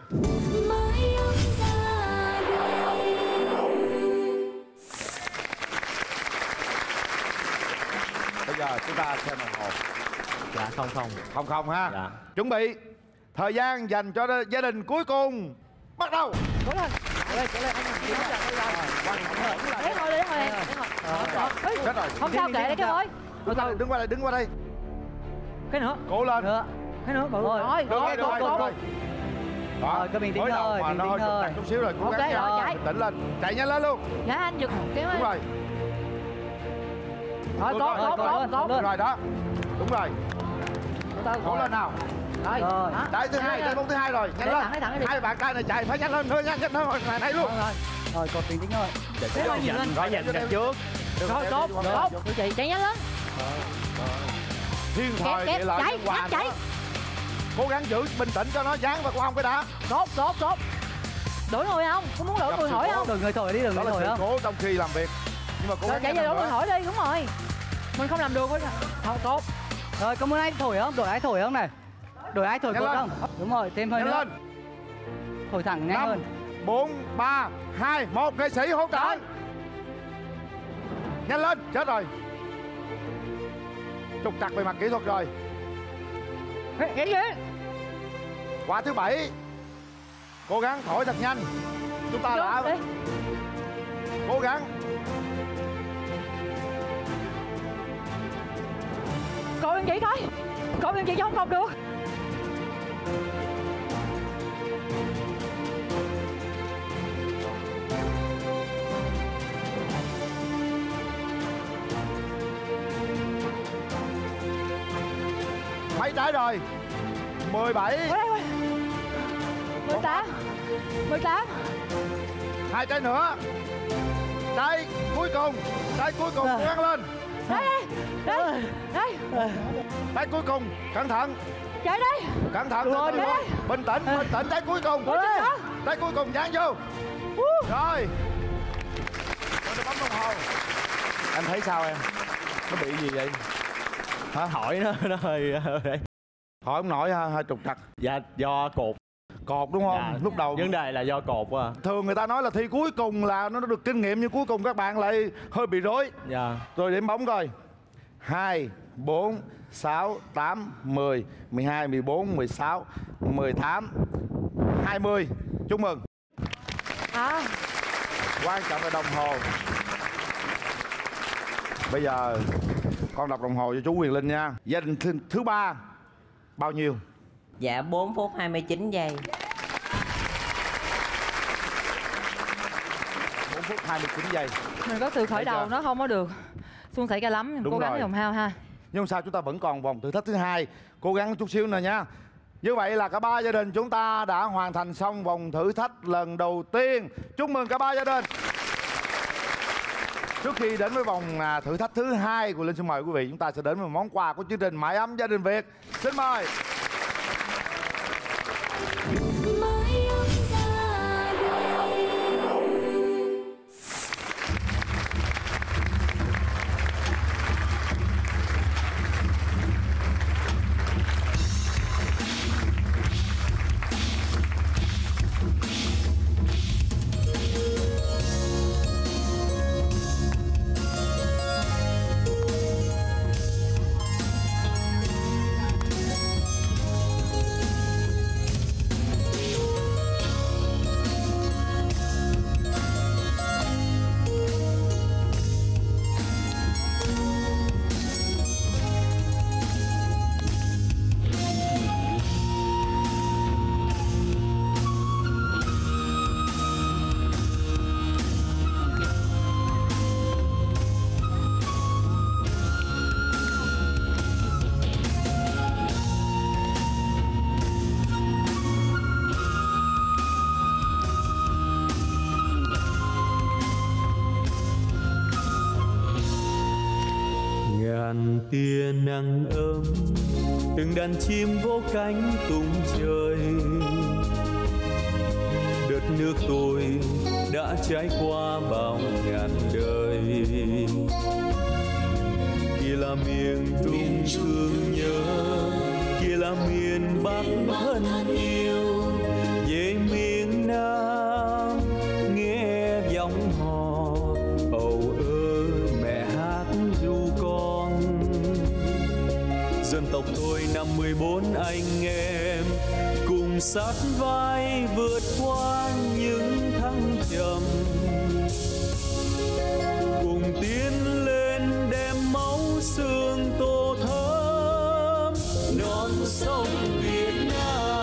Bây giờ chúng ta xem đồng hồ. Dạ không không. Không không ha. Dạ. Chuẩn bị. Thời gian dành cho gia đình cuối cùng. Bắt đầu. Cố lên. Cố lên, cố lên. Đấy thôi, đấy thôi em. Chết rồi. Không sao, kệ đấy cái ơi. Đứng qua đây, đứng qua đây, đứng qua đây. Cái nữa. Cố lên. Cái nữa, bự. Rồi, rồi, rồi, rồi, rồi. Rồi, cứ bình tĩnh thôi, mà bình nó tĩnh hơi trục thôi. trặc chút xíu rồi, cố Ok, gắng rồi, nha. chạy. Bình tĩnh lên, chạy nhanh lên luôn. Dạ anh giật cái ơi. Đúng rồi. Rồi, Đúng cố, cố, cố, cố. Đúng rồi đó. Đúng rồi. Cố lên nào. Rồi. Rồi. Trái thứ hai, trái bóng thứ hai rồi, nhanh Để lên. thẳng, để thẳng đi. Hai bạn trai này chạy phải nhanh lên, thôi nhanh nhanh thôi, này này luôn. Rồi. Rồi, còn bình tĩnh thôi. Để thôi nhìn lên. Rồi nhanh nhanh trước. Rồi, tốt, tốt. Tụi chị chạy nhanh lên. Thiên thời địa lợi chạy, nhân hòa chạy. nữa. Cố gắng giữ bình tĩnh cho nó dán vào không cái đã. Tốt, tốt, tốt. Đổi người không? Có muốn đổi Gặp người sự hỏi cố. không? Đừng người thổi đi, đừng Đó người là thổi sự không? cố trong khi làm việc. Nhưng mà cố Rồi gắng chạy nhanh về đổi hơn người nữa. hỏi đi, đúng rồi. Mình không làm được thôi. Không tốt. Rồi, có muốn ai thổi không? Đổi ai thổi không này? Đổi ai thổi Nhanh cột lên. không? Đúng rồi, thêm hơi Nhanh nữa. lên. Thổi thẳng nhanh hơn. bốn, ba, hai, một, nghệ sĩ hỗ trợ. Nhanh lên, chết rồi. Trục trặc về mặt kỹ thuật rồi. Cái gì? Quả thứ bảy. Cố gắng thổi thật nhanh. Chúng ta đã Đi. cố gắng. Coi em chị coi. Coi em chị chứ không cọc được. Mấy trái rồi? mười bảy. Ở đây ơi. mười tám. mười tám. Hai trái nữa. Trái cuối cùng. Trái cuối cùng, cố gắng lên. Đây đây. Đây. Đây. Trái cuối cùng, cẩn thận. Chạy đi. Cẩn thận, từ Rồi, từ. chạy đi. Bình tĩnh, bình tĩnh, trái cuối cùng. Rồi. Trái cuối cùng dán vô. Rồi. Rồi nó bấm đồng hồ. Em thấy sao em? Nó bị gì vậy? Hả? Hỏi nó nó hơi hơi- Hỏi ông nội ha, hơi trục trặc. Dạ do cột. Cột đúng không? Dạ, Lúc đầu vấn đề là do cột à. thường người ta nói là thi cuối cùng là nó được kinh nghiệm, nhưng cuối cùng các bạn lại hơi bị rối. Dạ. Rồi điểm bóng coi. Hai, bốn, sáu, tám, mười, mười hai, mười bốn, mười sáu, mười tám, hai mươi. Chúc mừng. À. Quan trọng là đồng hồ. Bây giờ con đọc đồng hồ cho chú Quyền Linh nha. Gia đình thứ, thứ ba bao nhiêu? Dạ bốn phút hai mươi chín giây. bốn phút hai mươi chín giây. Mình có từ khởi đầu nó không có được suôn sẻ cho lắm. Đúng Cố gắng rồi. Hồng Hao ha. Nhưng sao chúng ta vẫn còn vòng thử thách thứ hai. Cố gắng chút xíu nữa nha. Như vậy là cả ba gia đình chúng ta đã hoàn thành xong vòng thử thách lần đầu tiên. Chúc mừng cả ba gia đình. Trước khi đến với vòng à, thử thách thứ hai của Linh xin mời quý vị chúng ta sẽ đến với một món quà của chương trình Mái ấm gia đình Việt. Xin mời. Mái ấm gia đình. Ngàn tia nắng ấm, từng đàn chim vỗ cánh tung trời. Đất nước tôi đã trải qua bao ngàn đời. Kia là miền Trung thương nhớ, kia là miền Bắc thân yêu. Về miền Nam nghe giọng hò âu ơ mẹ hát ru con. Dân tộc tôi năm mươi bốn anh em cùng sát vai vượt qua những thăng trầm, cùng tiến lên đem máu xương tô thắm non sông Việt Nam.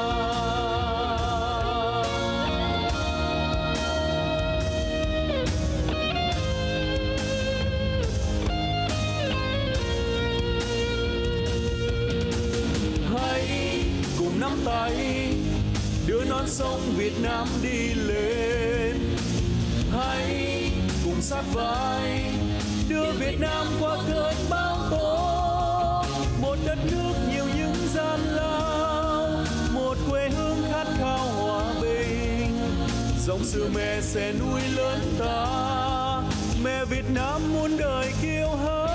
Hãy cùng nắm tay đưa non sông Việt Nam đi lên. Hãy cùng sát vai đưa Việt Nam qua cơn bão tố. Một đất nước nhiều những gian lao, một quê hương khát khao hòa bình. Dòng sư mẹ sẽ nuôi lớn ta, mẹ Việt Nam muôn đời kiêu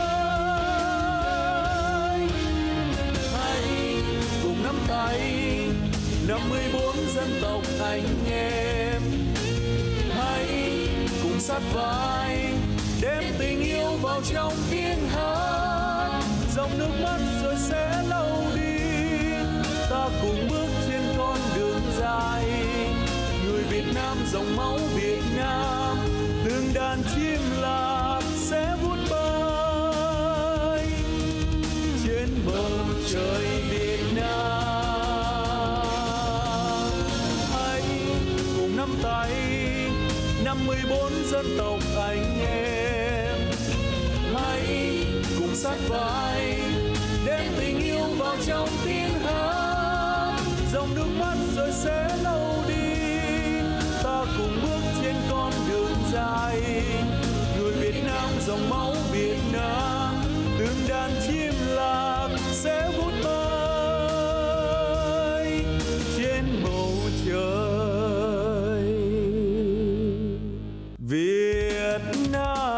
hãnh. Hãy cùng nắm tay năm mươi bốn dân tộc anh em. Hãy cùng sát vai đem tình yêu vào trong tiếng hát. Dòng nước mắt rồi sẽ lâu đi, ta cùng bước trên con đường dài. Người Việt Nam dòng máu Việt Nam, từng đàn chim lạc sẽ vút bay trên bầu trời Việt Nam. Hãy cùng nắm tay năm mươi bốn dân tộc anh em. Hãy cùng sát vai đem tình yêu vào trong tiếng hát. Dòng nước mắt rồi sẽ lâu đi, ta cùng bước trên con đường dài. Người Việt Nam dòng máu Việt Nam, từng đàn chim lạc sẽ vút bay trên bầu trời Việt Nam.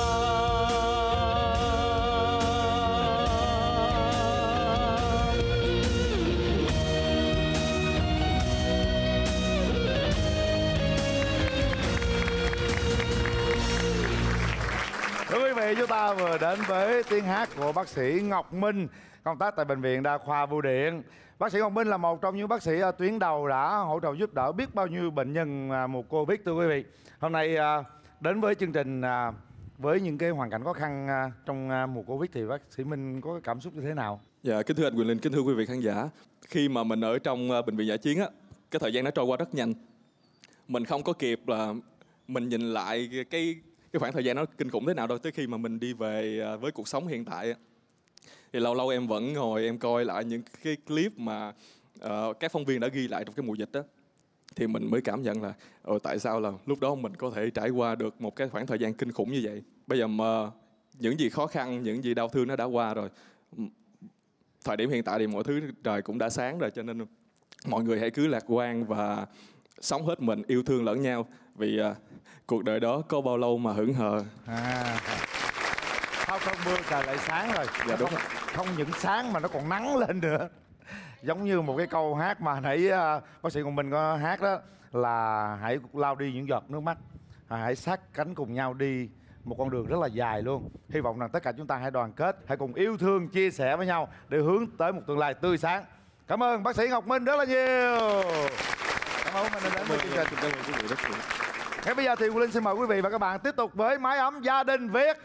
Thưa quý vị, chúng ta vừa đến với tiếng hát của bác sĩ Ngọc Minh, công tác tại Bệnh viện Đa khoa Bưu Điện. Bác sĩ Ngọc Minh là một trong những bác sĩ ở tuyến đầu đã hỗ trợ giúp đỡ biết bao nhiêu bệnh nhân mùa Covid, thưa quý vị. Hôm nay đến với chương trình với những cái hoàn cảnh khó khăn trong mùa Covid thì bác sĩ Minh có cảm xúc như thế nào? Dạ, kính thưa anh Quyền Linh, kính thưa quý vị khán giả. Khi mà mình ở trong bệnh viện dã chiến á, cái thời gian nó trôi qua rất nhanh. Mình không có kịp là mình nhìn lại cái cái khoảng thời gian nó kinh khủng thế nào đâu, tới khi mà mình đi về với cuộc sống hiện tại á, thì lâu lâu em vẫn ngồi em coi lại những cái clip mà uh, các phóng viên đã ghi lại trong cái mùa dịch đó, thì mình mới cảm nhận là ờ, tại sao là lúc đó mình có thể trải qua được một cái khoảng thời gian kinh khủng như vậy. Bây giờ mà những gì khó khăn, những gì đau thương nó đã qua rồi, thời điểm hiện tại thì mọi thứ trời cũng đã sáng rồi, cho nên mọi người hãy cứ lạc quan và sống hết mình, yêu thương lẫn nhau, vì uh, cuộc đời đó có bao lâu mà hững hờ. À, sau cơn mưa trời lại sáng rồi. Dạ, đúng không, không những sáng mà nó còn nắng lên nữa. Giống như một cái câu hát mà nãy uh, bác sĩ của mình có hát đó, là hãy lau đi những giọt nước mắt, à, hãy sát cánh cùng nhau đi một con đường rất là dài luôn. Hy vọng rằng tất cả chúng ta hãy đoàn kết, hãy cùng yêu thương, chia sẻ với nhau để hướng tới một tương lai tươi sáng. Cảm ơn bác sĩ Ngọc Minh rất là nhiều. Cảm ơn mình đã đến với chương trình. Ngay bây giờ thì Quyền Linh xin mời quý vị và các bạn tiếp tục với Mái ấm gia đình Việt.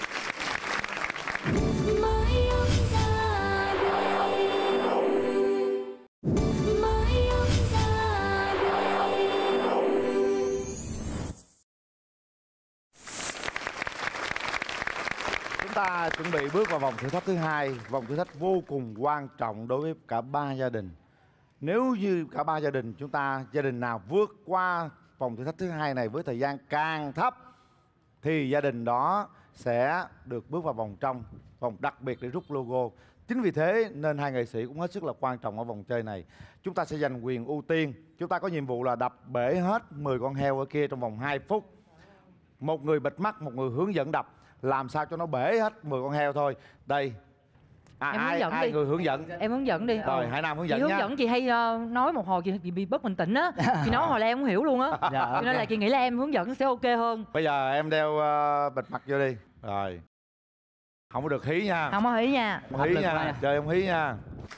Chúng ta chuẩn bị bước vào vòng thử thách thứ hai, vòng thử thách vô cùng quan trọng đối với cả ba gia đình. Nếu như cả ba gia đình chúng ta, gia đình nào vượt qua vòng thử thách thứ hai này với thời gian càng thấp thì gia đình đó sẽ được bước vào vòng trong, vòng đặc biệt để rút logo. Chính vì thế nên hai nghệ sĩ cũng hết sức là quan trọng ở vòng chơi này. Chúng ta sẽ giành quyền ưu tiên. Chúng ta có nhiệm vụ là đập bể hết mười con heo ở kia trong vòng hai phút. Một người bịt mắt, một người hướng dẫn đập, làm sao cho nó bể hết mười con heo thôi. Đây. À, em ai, hướng dẫn ai đi. người hướng dẫn? Em hướng dẫn đi. Rồi, ừ. Hải Nam hướng dẫn chị nha. hướng dẫn chị hay uh, nói một hồi chị bị bất bình tĩnh á. Chị nói hồi là em không hiểu luôn á. Dạ, cho nên là chị nghĩ là em hướng dẫn sẽ ok hơn. Bây giờ em đeo uh, bịt mặt vô đi. Rồi. Không có được hí nha. Không có hí nha. Không hí nha. Chơi không hí nha.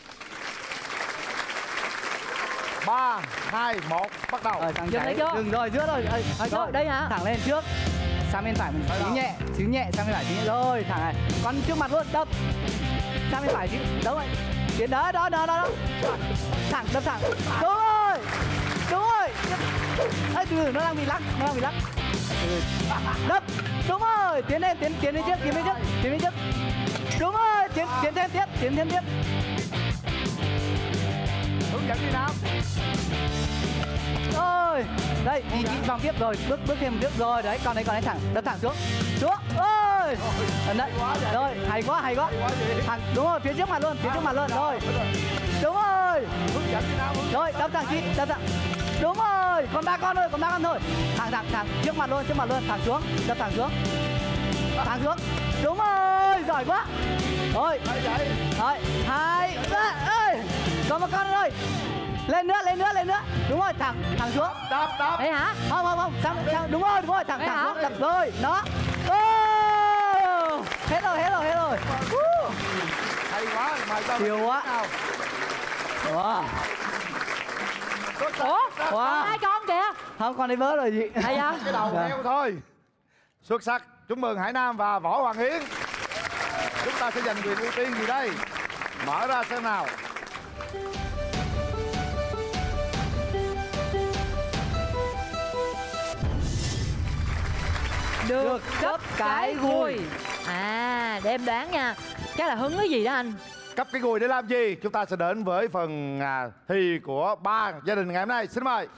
Ba, hai, một, bắt đầu. Ờ, thằng Dừng lại chưa? Dừng rồi, giữa rồi. Ờ, Rồi, rồi, đây hả? Thẳng lên trước. Sang bên phải mình xíu nhẹ, xíu nhẹ sang bên phải xíu nhẹ. Rồi, thẳng này. Con trước mặt luôn, đập. Sang bên phải xíu. Đúng rồi. Tiến đó, đó, đó, đó. Thẳng, đập thẳng. Đúng rồi. Đúng rồi. Ê, từ từ, nó đang bị lắc, nó đang bị lắc. Đập. Đúng rồi. Tiến lên, tiến tiến lên trước, tiến lên trước, tiến lên trước. Đúng rồi, tiến tiến thêm tiếp, tiến thêm tiếp. Hướng dẫn đi nào. Rồi, đây đi, đi vòng tiếp rồi, bước bước thêm một bước rồi đấy, còn đấy còn đấy thẳng, đập thẳng xuống, xuống, ôi, đấy, rồi, hay quá, hay quá, thẳng, đúng rồi, phía trước mặt luôn, phía trước mặt luôn, rồi, đúng rồi, rồi, đập thẳng chị, đập thẳng, đúng rồi, còn ba con thôi, còn ba con thôi, thẳng thẳng thẳng, trước mặt luôn, trước mặt luôn, thẳng xuống, đập thẳng xuống, thẳng xuống, đúng rồi, giỏi quá, rồi, rồi, hai, ba, ơi, còn một con nữa thôi. Lên nữa, lên nữa, lên nữa. Đúng rồi, thẳng, thẳng xuống. Đập, đập. Đấy hả? Không, không, không. Sang, sang, đúng rồi, đúng rồi, thẳng, Đấy thẳng hả? xuống, đập rồi. Đó. Oh! Hết rồi, hết rồi, hết rồi. Uh! Hay quá, mời cho Siêu quá. nào. Wow. Ủa? Wow. Hai con kìa. Không, con ấy vỡ rồi chị. Hay à? Cái đầu heo thôi. Xuất sắc. Chúc mừng Hải Nam và Võ Hoàng Hiến. Chúng ta sẽ giành quyền ưu tiên gì đây? Mở ra xem nào. Được cấp cái gùi. À, để em đoán nha. Chắc là hứng cái gì đó anh? Cấp cái gùi để làm gì? Chúng ta sẽ đến với phần à, thi của ba gia đình ngày hôm nay. Xin mời.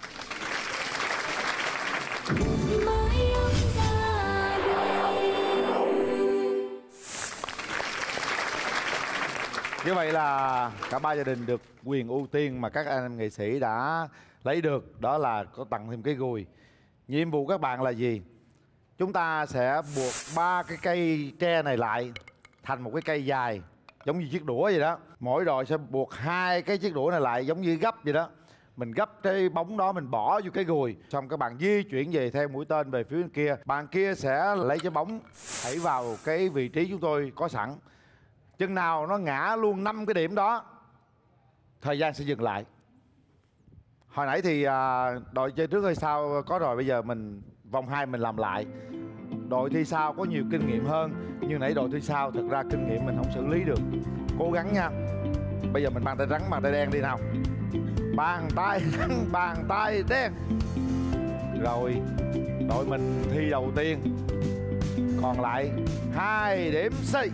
Như vậy là cả ba gia đình được quyền ưu tiên mà các anh em nghệ sĩ đã lấy được. Đó là có tặng thêm cái gùi. Nhiệm vụ các bạn là gì? Chúng ta sẽ buộc ba cái cây tre này lại thành một cái cây dài giống như chiếc đũa vậy đó. Mỗi đội sẽ buộc hai cái chiếc đũa này lại giống như gấp vậy đó. Mình gấp cái bóng đó mình bỏ vô cái gùi. Xong các bạn di chuyển về theo mũi tên về phía bên kia. Bạn kia sẽ lấy cái bóng đẩy vào cái vị trí chúng tôi có sẵn. Chừng nào nó ngã luôn năm cái điểm đó, thời gian sẽ dừng lại. Hồi nãy thì à, đội chơi trước hay sau có rồi, bây giờ mình vòng hai mình làm lại. Đội thi sau có nhiều kinh nghiệm hơn, nhưng nãy đội thi sau thật ra kinh nghiệm mình không xử lý được. Cố gắng nha. Bây giờ mình bàn tay trắng bàn tay đen đi nào. Bàn tay trắng bàn tay đen. Rồi Đội mình thi đầu tiên. Còn lại hai điểm xi.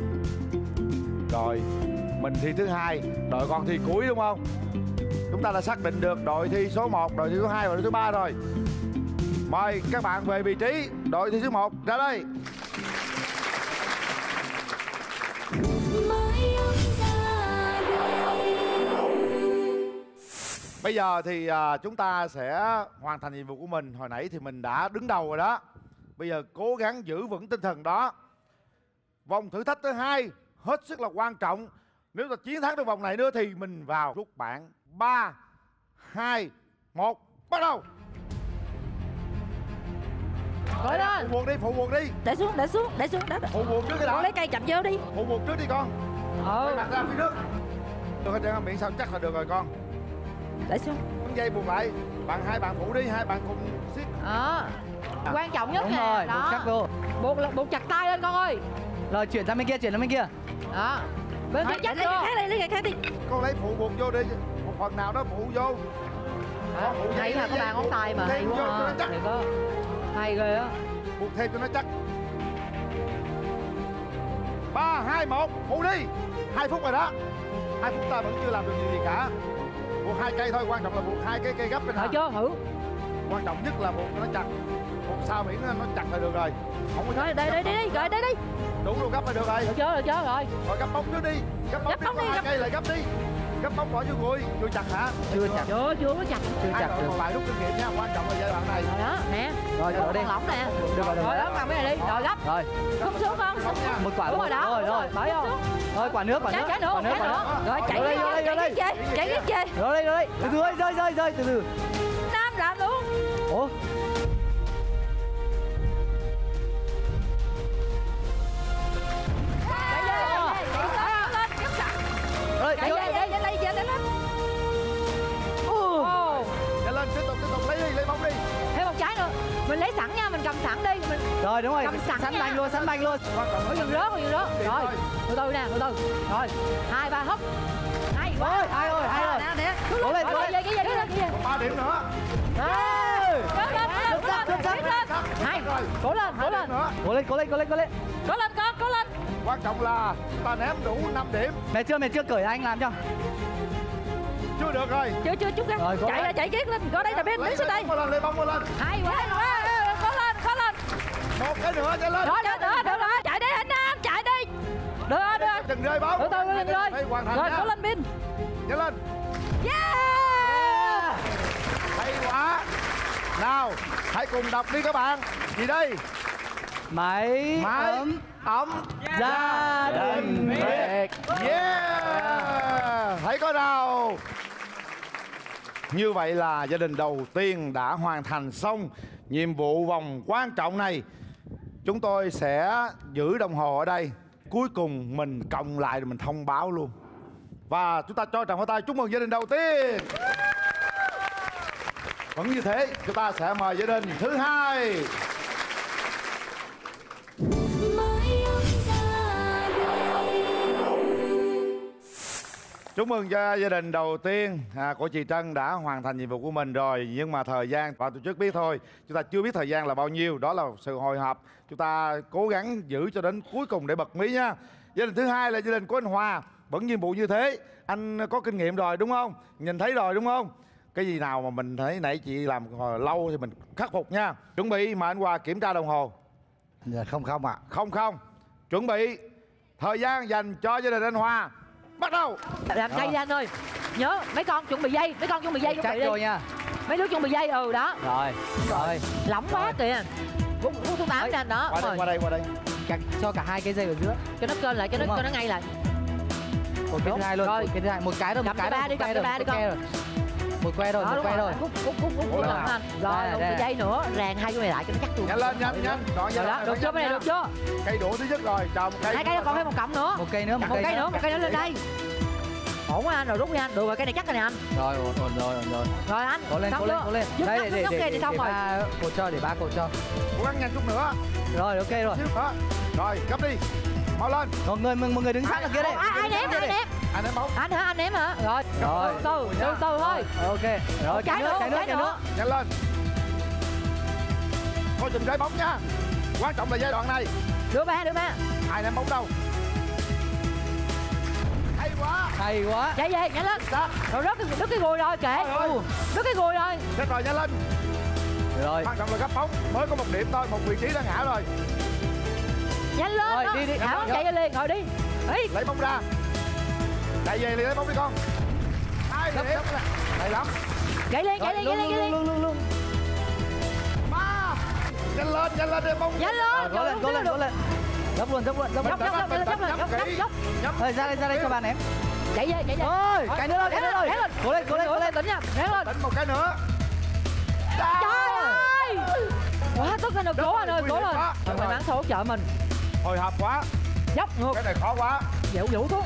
Rồi mình thi thứ hai, đội con thi cuối đúng không? Chúng ta đã xác định được đội thi số một, đội thi số hai và đội thứ ba rồi. Mời các bạn về vị trí. Đội thi số một ra đây. Bây giờ thì à, chúng ta sẽ hoàn thành nhiệm vụ của mình. Hồi nãy thì mình đã đứng đầu rồi đó. Bây giờ cố gắng giữ vững tinh thần đó. Vòng thử thách thứ hai hết sức là quan trọng. Nếu ta chiến thắng được vòng này nữa thì mình vào rút bảng. Ba, hai, một, bắt đầu. Gọi lên. Phụ buộc đi, phụ buộc đi. Để xuống, để xuống, để xuống. Để. Phụ buộc trước cái đã. Lấy cây chậm vô đi. Phụ buộc trước đi con. Ừ. Đặt ra phía trước. Được hết trơn, miệng sao chắc là được rồi con. Để xuống. Dây buộc lại. Bạn hai bạn phụ đi, hai bạn cùng siết. Đó. À. Quan trọng nhất đúng nè. Rồi, buộc chắc vô. Buộc, buộc chặt tay lên con ơi. Rồi chuyển sang bên kia, chuyển sang bên kia. Đó. Bên kia chắc lấy vô. cái khác đi, lấy cái khác đi. Con lấy phụ buộc vô đi. Một phần nào đó phụ vô. À, hay mà có ba ngón tay mà hay quá ha. Thì có hay ghê á. Buộc thêm cho nó chắc. Ba, hai, một, phụ đi. Hai phút rồi đó. Hai phút ta vẫn chưa làm được gì, gì cả. Buộc hai cây thôi, quan trọng là buộc hai cái cây gấp lên. Thử chưa, thử. Quan trọng nhất là buộc cho nó chặt. Buộc sao miễn nó chặt là được rồi. Không có rồi, đây, đây, đi, đi, rồi đây đi. Đủ luôn, gấp là được rồi. Được chưa, được chưa rồi. Rồi gấp bóng trước đi. Gấp bóng, gấp bóng đi, hai gấp... cây lại gấp đi. Gấp bóng bỏ vô người. Chưa chặt hả? Chưa chặt. Chưa, chưa có chặt. Chưa chặt được. Còn lại rút kinh nghiệm nha, quan trọng là giai đoạn này. Rồi đó, nè. Rồi, rồi đi. Lỏng nè. Được rồi, được rồi. rồi. Đó, làm cái này đi. Rồi gấp. Rồi. Không xuống con. Một quả. Đúng rồi đó. Rồi, rồi. Bỏ vô. Rồi, quả nước, quả nước. Trái nữa, quả nước, trái nữa. Rồi chạy đây, đi, đây, đây, chạy đi, chạy đi, chạy. Rồi đây, rồi đây. Từ từ ơi, rơi, rơi, rơi, từ từ. Nam làm luôn. Ủa? Rồi, chạy lên, chạy lên, chạy lên. Ồ. Chạy lên, tiếp tục, tiếp tục lấy đi, lấy bóng đi. Thêm một trái nữa. Mình lấy sẵn nha, mình cầm sẵn đi. Mình rồi đúng rồi, cầm sẵn sẵn nha. banh luôn, sẵn banh luôn. Có dừng rớt, có dừng rớt. Rồi, từ từ nè, từ từ. Rồi, hai ba húp. Hay quá. Hai rồi, hai rồi. Cố lên, cố lên. Cái gì, cái gì, cái gì. ba điểm nữa. Lên, lên, lên, lên, lên. Hai, cố lên, cố lên. Cố lên, cố lên, cố lên, cố lên. Cố lên con, cố lên. Quan trọng là ta ném đủ năm điểm. Mẹ chưa, mẹ chưa cởi anh làm cho. Chưa được rồi. Chưa, chưa, chút ra. Chạy ra, chạy kiết lên. Có đây là bên, đứng xuống đây. Một lần, lấy bóng một lần. Hay quá, quá. Cố lên, cố lên. Một cái nữa, chạy lên. Rồi, được, được, được rồi. Chạy đi anh Nam, chạy đi. Được, được. Đừng rơi bóng. Từ từ, đừng rơi. Rồi, cố lên pin. Chạy lên. Yeah. Hay quá. Nào, hãy cùng đọc đi các bạn. Gì đây? Máy, Máy ấm, ấm gia đình Việt. Yeah. Thấy có nào. Như vậy là gia đình đầu tiên đã hoàn thành xong nhiệm vụ vòng quan trọng này. Chúng tôi sẽ giữ đồng hồ ở đây. Cuối cùng mình cộng lại rồi mình thông báo luôn. Và chúng ta cho tràng pháo tay chúc mừng gia đình đầu tiên. Vẫn như thế, chúng ta sẽ mời gia đình thứ hai. Chúc mừng cho gia đình đầu tiên à, của chị Trân đã hoàn thành nhiệm vụ của mình rồi. Nhưng mà thời gian và tổ chức biết thôi. Chúng ta chưa biết thời gian là bao nhiêu. Đó là sự hồi hộp. Chúng ta cố gắng giữ cho đến cuối cùng để bật mí nha. Gia đình thứ hai là gia đình của anh Hòa. Vẫn nhiệm vụ như thế. Anh có kinh nghiệm rồi đúng không? Nhìn thấy rồi đúng không? Cái gì nào mà mình thấy nãy chị làm lâu thì mình khắc phục nha. Chuẩn bị mà anh Hòa kiểm tra đồng hồ. Dạ không không ạ. À. Không không. Chuẩn bị. Thời gian dành cho gia đình anh Hòa. Bắt đầu. Làm cây ra anh ơi. Nhớ mấy con chuẩn bị dây, mấy con chuẩn bị dây chuẩn bị đi. Rồi nha. Mấy đứa chuẩn bị dây, ừ đó. Rồi, rồi. Lỏng quá kìa. Vung vung số tám ra đó. Qua đây, qua đây, qua đây. Cắt cho cả hai cái dây ở giữa. Cho nó kênh lại, cho nó cho nó ngay lại. Một cái thứ hai luôn. Rồi, cái thứ hai một cái thôi, một cái ba đi, cầm ba đi con. Một que rồi, một que rồi. Cúc cúc cúc cúc anh. Rồi, một cái dây nữa, ràng hai cái này lại cho nó chắc luôn. Nhanh lên, nhanh nhanh. Rồi đó, được chưa, cái này được chưa? Cây đũa thứ nhất rồi, chồng cây. Hai cây còn thêm một cọng nữa. Một cây nữa, một cây nữa, một cây nữa lên đây. Ổn quá anh, rồi rút đi anh. Được rồi, cây này chắc rồi nè anh. Rồi, ổn rồi, ổn rồi. Rồi anh. Cố lên, cố lên, cố lên. Đây để để để xong rồi. Ba cột cho, để ba cột cho. Cố gắng nhanh chút nữa. Rồi, ok rồi. Rồi, gấp đi. Mau lên. Một người một người đứng sát ở kia đây. Ai ném, ai ném. Anh ném bóng. Anh hả, anh ném hả? Rồi. Rồi. Từ từ, từ từ thôi. Ok. Rồi, cái nữa, cái nữa. Nhanh lên. coi chừng rơi bóng nha. Quan trọng là giai đoạn này. Đưa ba, đưa ba. Ai ném bóng đâu? Hay quá. Hay quá. Chạy về, nhanh lên. Rồi rớt cái rớt cái gùi rồi, kệ. Rớt cái gùi rồi. Chết rồi, nhanh lên. Rồi. Quan trọng là gấp bóng, mới có một điểm thôi, một vị trí đã ngã rồi. Nhanh lên. Rồi, đó. đi đi. Thảo chạy về liền, rồi đi. Đi. Lấy bóng ra. Chạy về liền lấy bóng đi con. Hai điểm. Hay lắm. Chạy lên, chạy lên, chạy lên, chạy lên. Luôn luôn luôn. Ba. Nhanh lên, nhanh lên đem bóng. Nhanh lên. Cố lên, cố lên, cố lên. Dốc luôn, dốc luôn, dốc luôn. Dốc, dốc, dốc, dốc, dốc, dốc, dốc, dốc. Ơi, ra đây, ra đây cho bạn em. Chạy về, chạy về. Ôi, cái nữa rồi, cái nữa rồi. Cố lên, cố lên, cố lên. Tỉnh nha, ráng lên. Tỉnh một cái nữa. Trời ơi. Quá tức anh ơi, cố anh ơi, cố lên. May mắn số hỗ trợ mình. Hồi hộp quá. Dốc ngược. Cái này khó quá. Vũ vũ thuốc.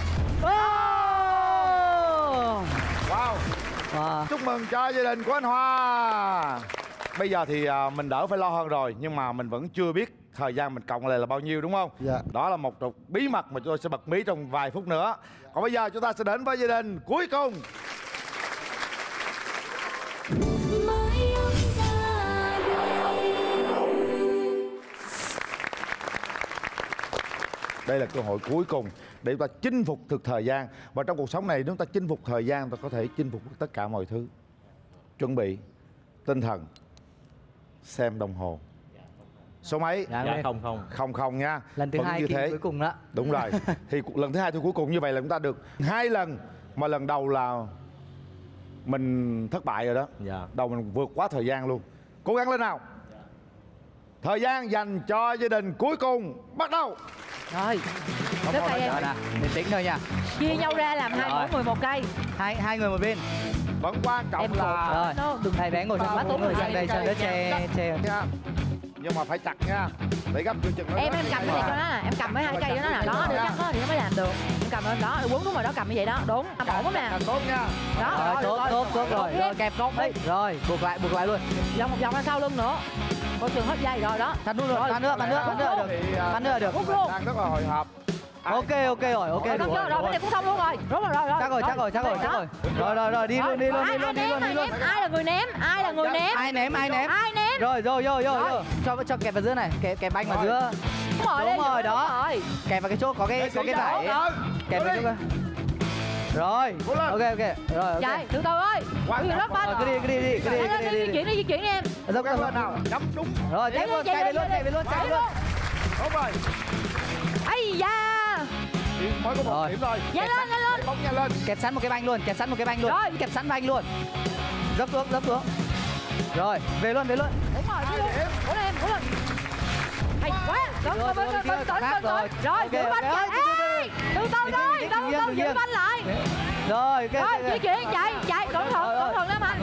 Wow. Wow. Chúc mừng cho gia đình của anh Hoa. Bây giờ thì à, mình đỡ phải lo hơn rồi, nhưng mà mình vẫn chưa biết thời gian mình cộng lại là bao nhiêu, đúng không? Dạ. Đó là một trục bí mật mà tôi sẽ bật mí trong vài phút nữa. Còn bây giờ chúng ta sẽ đến với gia đình cuối cùng. Mái ấm gia đình. Đây là cơ hội cuối cùng để chúng ta chinh phục thực thời gian. Và trong cuộc sống này, nếu chúng ta chinh phục thời gian, ta có thể chinh phục tất cả mọi thứ. Chuẩn bị tinh thần. Xem đồng hồ. Số mấy? Dạ, dạ không không. Không không nha. Lần thứ Vẫn hai như kỳ thế. cuối cùng đó. Đúng rồi. Thì lần thứ hai thì cuối cùng như vậy là chúng ta được hai lần. Mà lần đầu là mình thất bại rồi đó. Dạ. Đầu mình vượt quá thời gian luôn. Cố gắng lên nào. Thời gian dành cho gia đình cuối cùng bắt đầu. Rồi. Tiếp tay em. Rồi nè, bình tĩnh thôi nha. Chia nhau ra làm hai mỗi người một cây. Hai hai người một bên. Vẫn quan trọng Em là Rồi. Đừng thầy bé ngồi trong mắt ngồi sang đây cho đỡ che che. nha. Nhưng mà phải chặt nha. Để gấp chừng nó. Em em cầm cái này cho nó nè, em cầm mấy hai cây cho nó nè, đó được chắc đó thì nó mới làm được. Em cầm lên đó, quấn đúng rồi đó, cầm như vậy đó, đúng. Ổn lắm nè. Tốt nha. Đó, Rồi, tốt, tốt, tốt rồi. Rồi, kẹp cột đi. Rồi, buộc lại, buộc lại luôn. Vòng một vòng ra sau lưng nữa. Coi chừng hết dây rồi đó. Thắt nút rồi, thắt nữa, thắt nữa, thắt nữa được. Thắt nữa được. Hút luôn. Đang rất là hồi hộp. Ok, ok rồi, ok Rồi, đủ rồi. rồi, bây giờ cũng xong luôn rồi. Đúng rồi, rồi, rồi. Chắc rồi, chắc rồi, chắc rồi, chắc rồi. Rồi, rồi, rồi, đi luôn, đi luôn, đi luôn, đi luôn, đi luôn. Ai là người ném? Ai là người ném? Ai ném, ai ném? Ai ném? Rồi, rồi, rồi, rồi, rồi. Cho cho kẹp vào giữa này, kẹp kẹp banh vào giữa. Đúng rồi, Đúng rồi, đó. Rồi. Kẹp vào cái chỗ có cái có cái vải. Kẹp vào chỗ coi. Rồi. Ok, ok. Rồi, ok. Chạy, từ từ ơi. Bây giờ rất banh. Cứ đi, cứ đi, đi, cứ đi, cứ đi, Di chuyển đi, di chuyển đi em. Dốc lên nào. Nhắm đúng. Rồi, chạy luôn, chạy về luôn, chạy về luôn, chạy luôn. Đúng rồi. Ây da. Mới có một điểm rồi. Nhanh lên, nhanh lên. Bóng nhanh lên. Kẹp sẵn một cái banh luôn, kẹp sẵn một cái banh luôn. Rồi. Kẹp sẵn banh luôn. Dốc xuống, dốc xuống. Rồi, về luôn, về luôn. Đúng rồi, đi luôn. Cố lên, cố lên. Hay quá. Rồi, rồi, rồi, rồi, rồi, rồi. Rồi, giữ banh kìa. Ê, từ từ thôi, từ từ giữ banh lại. Rồi, ok. Rồi, di chuyển, chạy, chạy, cẩn thận, cẩn thận Nam Anh.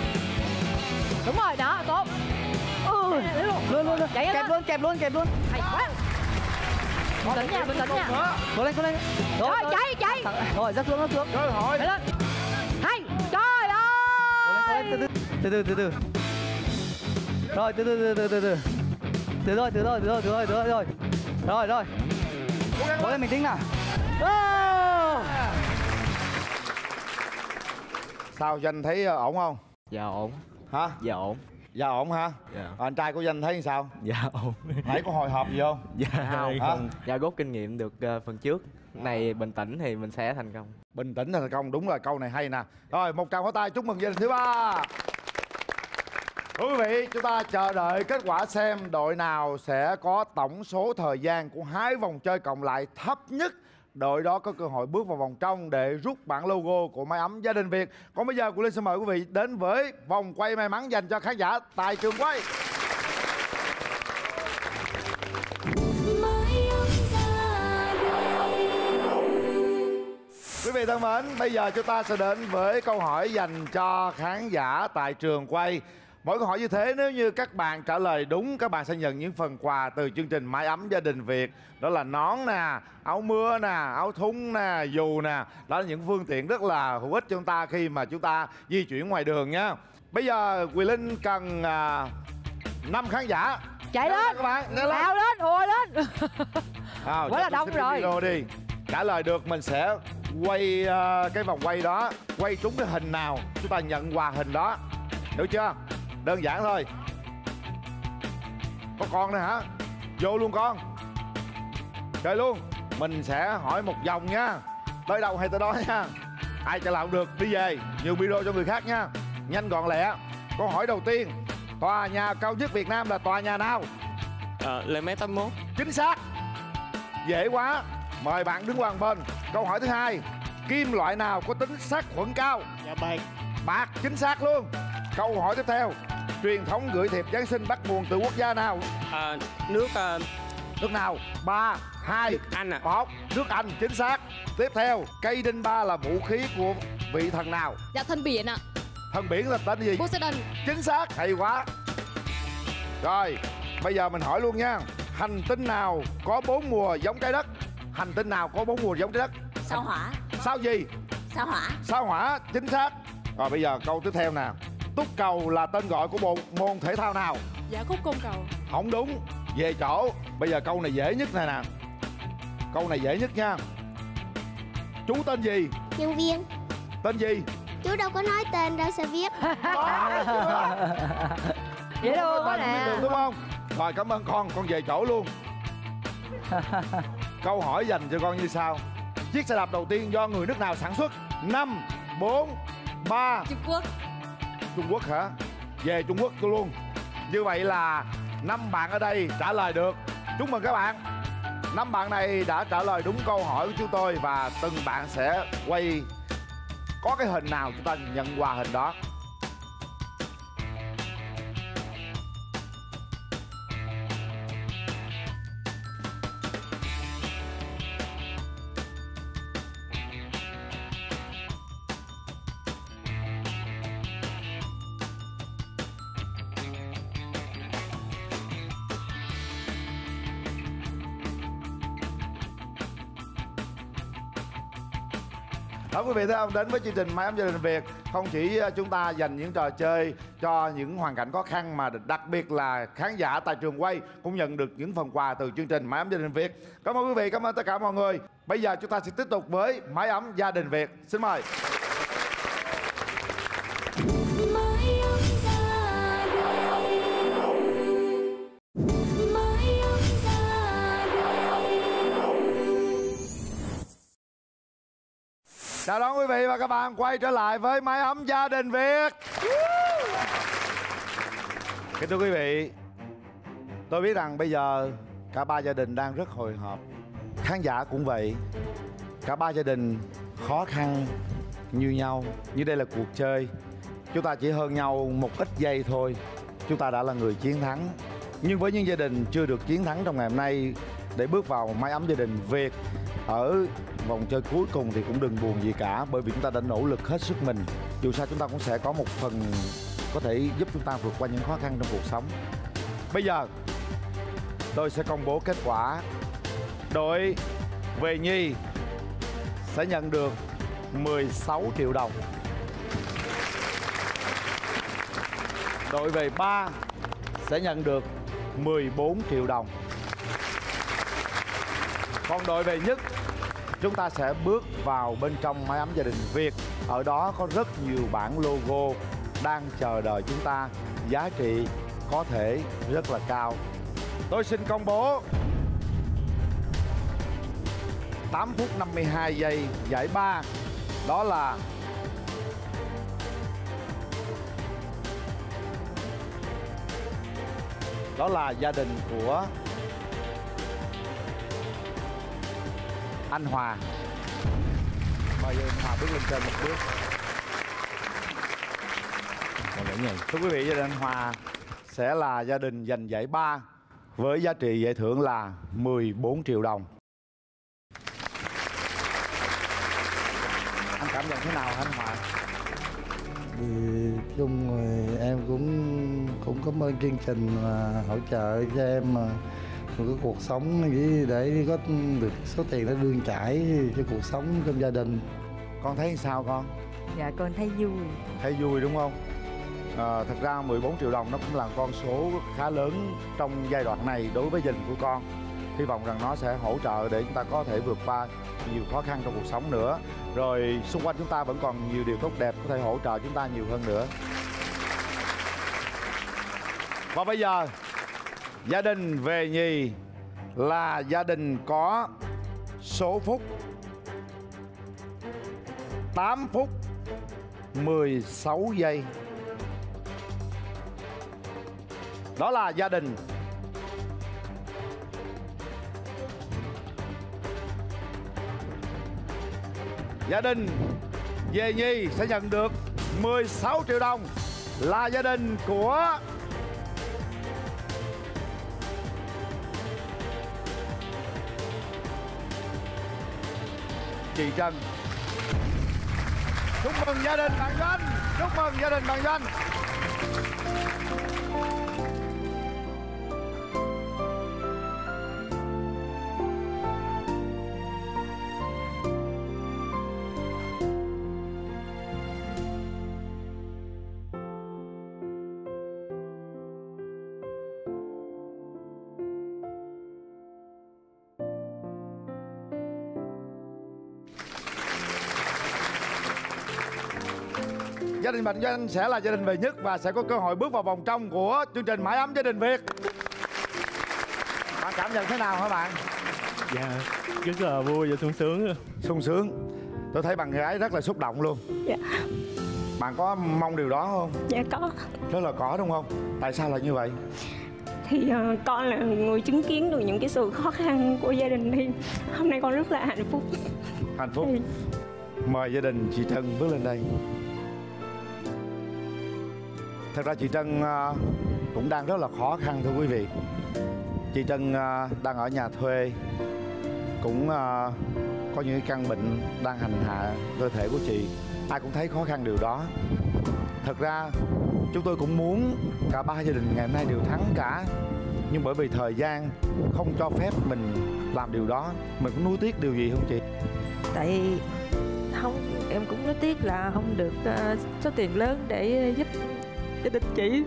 Đúng rồi, đó, tốt. Ừ, luôn, luôn, luôn. Chạy Kẹp luôn, kẹp luôn, kẹp luôn. Hay quá. Bình tĩnh nha, bình tĩnh nha. Cố lên, cố lên. Rồi, chạy, chạy. Rồi, dốc xuống, dốc xuống. Cơ hội. Chạy lên. Hay, trời ơi. Từ từ, từ từ, từ. Rồi, từ từ, từ từ, từ từ. Từ rồi, từ rồi, từ rồi, từ rồi, từ rồi, rồi. Rồi, rồi. Cố lên, mình tính nào. Sao Danh thấy ổn không? Dạ ổn. Hả? Dạ ổn. Dạ ổn hả? Dạ. À, anh trai của Danh thấy sao? Dạ ổn. Nãy có hồi hộp gì không? Dạ không. Hả? Dạ rút kinh nghiệm được uh, phần trước. Này bình tĩnh thì mình sẽ thành công. Bình tĩnh là thành công, đúng là câu này hay nè. Rồi, một tràng pháo tay chúc mừng gia đình thứ ba. Thưa quý vị, chúng ta chờ đợi kết quả xem đội nào sẽ có tổng số thời gian của hai vòng chơi cộng lại thấp nhất. Đội đó có cơ hội bước vào vòng trong để rút bản logo của mái ấm gia đình Việt. Còn bây giờ, Quyền Linh xin mời quý vị đến với vòng quay may mắn dành cho khán giả tại trường quay. Quý vị thân mến, bây giờ chúng ta sẽ đến với câu hỏi dành cho khán giả tại trường quay. Mỗi câu hỏi như thế, nếu như các bạn trả lời đúng, các bạn sẽ nhận những phần quà từ chương trình Mái Ấm Gia Đình Việt. Đó là nón nè, áo mưa nè, áo thun nè, dù nè. Đó là những phương tiện rất là hữu ích cho chúng ta khi mà chúng ta di chuyển ngoài đường nha. Bây giờ Quyền Linh cần à, năm khán giả. Chạy lên các bạn, lên lao lên, ùa lên. À, quá là đông rồi. Video đi. Trả lời được mình sẽ quay uh, cái vòng quay đó, quay trúng cái hình nào chúng ta nhận quà hình đó. Được chưa? Đơn giản thôi. Có con nữa hả? Vô luôn con. Chơi luôn. Mình sẽ hỏi một vòng nha. Tới đâu hay tới đó nha. Ai trả lời không được đi về, nhường video cho người khác nha. Nhanh gọn lẹ. Câu hỏi đầu tiên, tòa nhà cao nhất Việt Nam là tòa nhà nào? Ờ, lên mét tám mươi mốt. Chính xác. Dễ quá. Mời bạn đứng qua một bên. Câu hỏi thứ hai, kim loại nào có tính sát khuẩn cao? Dạ bạc. Bạc, chính xác luôn. Câu hỏi tiếp theo, truyền thống gửi thiệp Giáng sinh bắt nguồn từ quốc gia nào? À, nước uh... nước nào? Ba, hai, Anh ạ. một. Nước Anh, chính xác. Tiếp theo, cây đinh ba là vũ khí của vị thần nào? Dạ thần biển ạ. Thần biển là tên gì? Poseidon. Chính xác, hay quá. Rồi, bây giờ mình hỏi luôn nha. Hành tinh nào có bốn mùa giống trái đất? Hành tinh nào có bốn mùa giống trái đất? Sao hỏa. Sao gì? Sao hỏa. Sao hỏa, chính xác. Rồi bây giờ câu tiếp theo nè. Túc cầu là tên gọi của một môn thể thao nào? Dạ khúc côn cầu. Không đúng. Về chỗ. Bây giờ câu này dễ nhất này nè. Câu này dễ nhất nha. Chú tên gì? Nhân viên. Tên gì? Chú đâu có nói tên đâu sao biết. Dễ thương quá nè. Được, đúng không? Rồi cảm ơn con, con về chỗ luôn. Câu hỏi dành cho con như sau. Chiếc xe đạp đầu tiên do người nước nào sản xuất? Năm, bốn, ba. Trung Quốc. Trung Quốc hả? Về Trung Quốc luôn. Như vậy là năm bạn ở đây trả lời được. Chúc mừng các bạn. Năm bạn này đã trả lời đúng câu hỏi của chúng tôi. Và từng bạn sẽ quay có cái hình nào chúng ta nhận quà hình đó. Đó, quý vị thấy không? Đến với chương trình Mái Ấm Gia Đình Việt, không chỉ chúng ta dành những trò chơi cho những hoàn cảnh khó khăn, mà đặc biệt là khán giả tại trường quay cũng nhận được những phần quà từ chương trình Mái Ấm Gia Đình Việt. Cảm ơn quý vị, cảm ơn tất cả mọi người. Bây giờ chúng ta sẽ tiếp tục với Mái Ấm Gia Đình Việt. Xin mời. Chào đón quý vị và các bạn quay trở lại với Mái Ấm Gia Đình Việt. Kính thưa quý vị, tôi biết rằng bây giờ cả ba gia đình đang rất hồi hộp. Khán giả cũng vậy. Cả ba gia đình khó khăn như nhau. Như đây là cuộc chơi. Chúng ta chỉ hơn nhau một ít giây thôi, chúng ta đã là người chiến thắng. Nhưng với những gia đình chưa được chiến thắng trong ngày hôm nay, để bước vào Mái Ấm Gia Đình Việt ở vòng chơi cuối cùng thì cũng đừng buồn gì cả, bởi vì chúng ta đã nỗ lực hết sức mình. Dù sao chúng ta cũng sẽ có một phần có thể giúp chúng ta vượt qua những khó khăn trong cuộc sống. Bây giờ tôi sẽ công bố kết quả. Đội về nhì sẽ nhận được mười sáu triệu đồng. Đội về ba sẽ nhận được mười bốn triệu đồng. Còn đội về nhất, chúng ta sẽ bước vào bên trong Mái Ấm Gia Đình Việt. Ở đó có rất nhiều bản logo đang chờ đợi chúng ta. Giá trị có thể rất là cao. Tôi xin công bố tám phút năm mươi hai giây giải ba. Đó là Đó là gia đình của anh Hòa. Mời anh Hòa bước lên trên một bước. Thưa quý vị, gia đình anh Hòa sẽ là gia đình giành giải ba với giá trị giải thưởng là mười bốn triệu đồng. Anh cảm nhận thế nào anh Hòa? Thì chung rồi em cũng cũng cảm ơn chương trình mà hỗ trợ cho em mà một cái cuộc sống để có được số tiền để bươn chải cho cuộc sống trong gia đình. Con thấy sao con? Dạ con thấy vui. Thấy vui đúng không? À, thật ra mười bốn triệu đồng nó cũng là con số khá lớn trong giai đoạn này đối với gia đình của con. Hy vọng rằng nó sẽ hỗ trợ để chúng ta có thể vượt qua nhiều khó khăn trong cuộc sống nữa. Rồi xung quanh chúng ta vẫn còn nhiều điều tốt đẹp có thể hỗ trợ chúng ta nhiều hơn nữa. Và bây giờ Gia đình về nhì là gia đình có số phút tám phút mười sáu giây. Đó là gia đình Gia đình về nhì sẽ nhận được mười sáu triệu đồng là gia đình của chị Trân. Chúc mừng gia đình bạn Doanh. Chúc mừng gia đình bạn Doanh. Gia đình bạn Doanh sẽ là gia đình về nhất và sẽ có cơ hội bước vào vòng trong của chương trình Mái Ấm Gia Đình Việt. Bạn cảm nhận thế nào hả bạn? Dạ, rất là vui và sung sướng. Sung sướng. Tôi thấy bạn gái rất là xúc động luôn. Dạ. Bạn có mong điều đó không? Dạ có. Rất là có đúng không? Tại sao lại như vậy? Thì uh, con là người chứng kiến được những cái sự khó khăn của gia đình thì hôm nay con rất là hạnh phúc. Hạnh phúc. Thì... Mời gia đình chị Trân bước lên đây. Thật ra chị Trân uh, cũng đang rất là khó khăn thưa quý vị. Chị Trân uh, đang ở nhà thuê, cũng uh, có những cái căn bệnh đang hành hạ cơ thể của chị. Ai cũng thấy khó khăn điều đó. Thật ra chúng tôi cũng muốn cả ba gia đình ngày hôm nay đều thắng cả, nhưng bởi vì thời gian không cho phép mình làm điều đó. Mình cũng nuối tiếc điều gì không chị? Tại không, em cũng nuối tiếc là không được uh, số tiền lớn để giúp gia đình chị.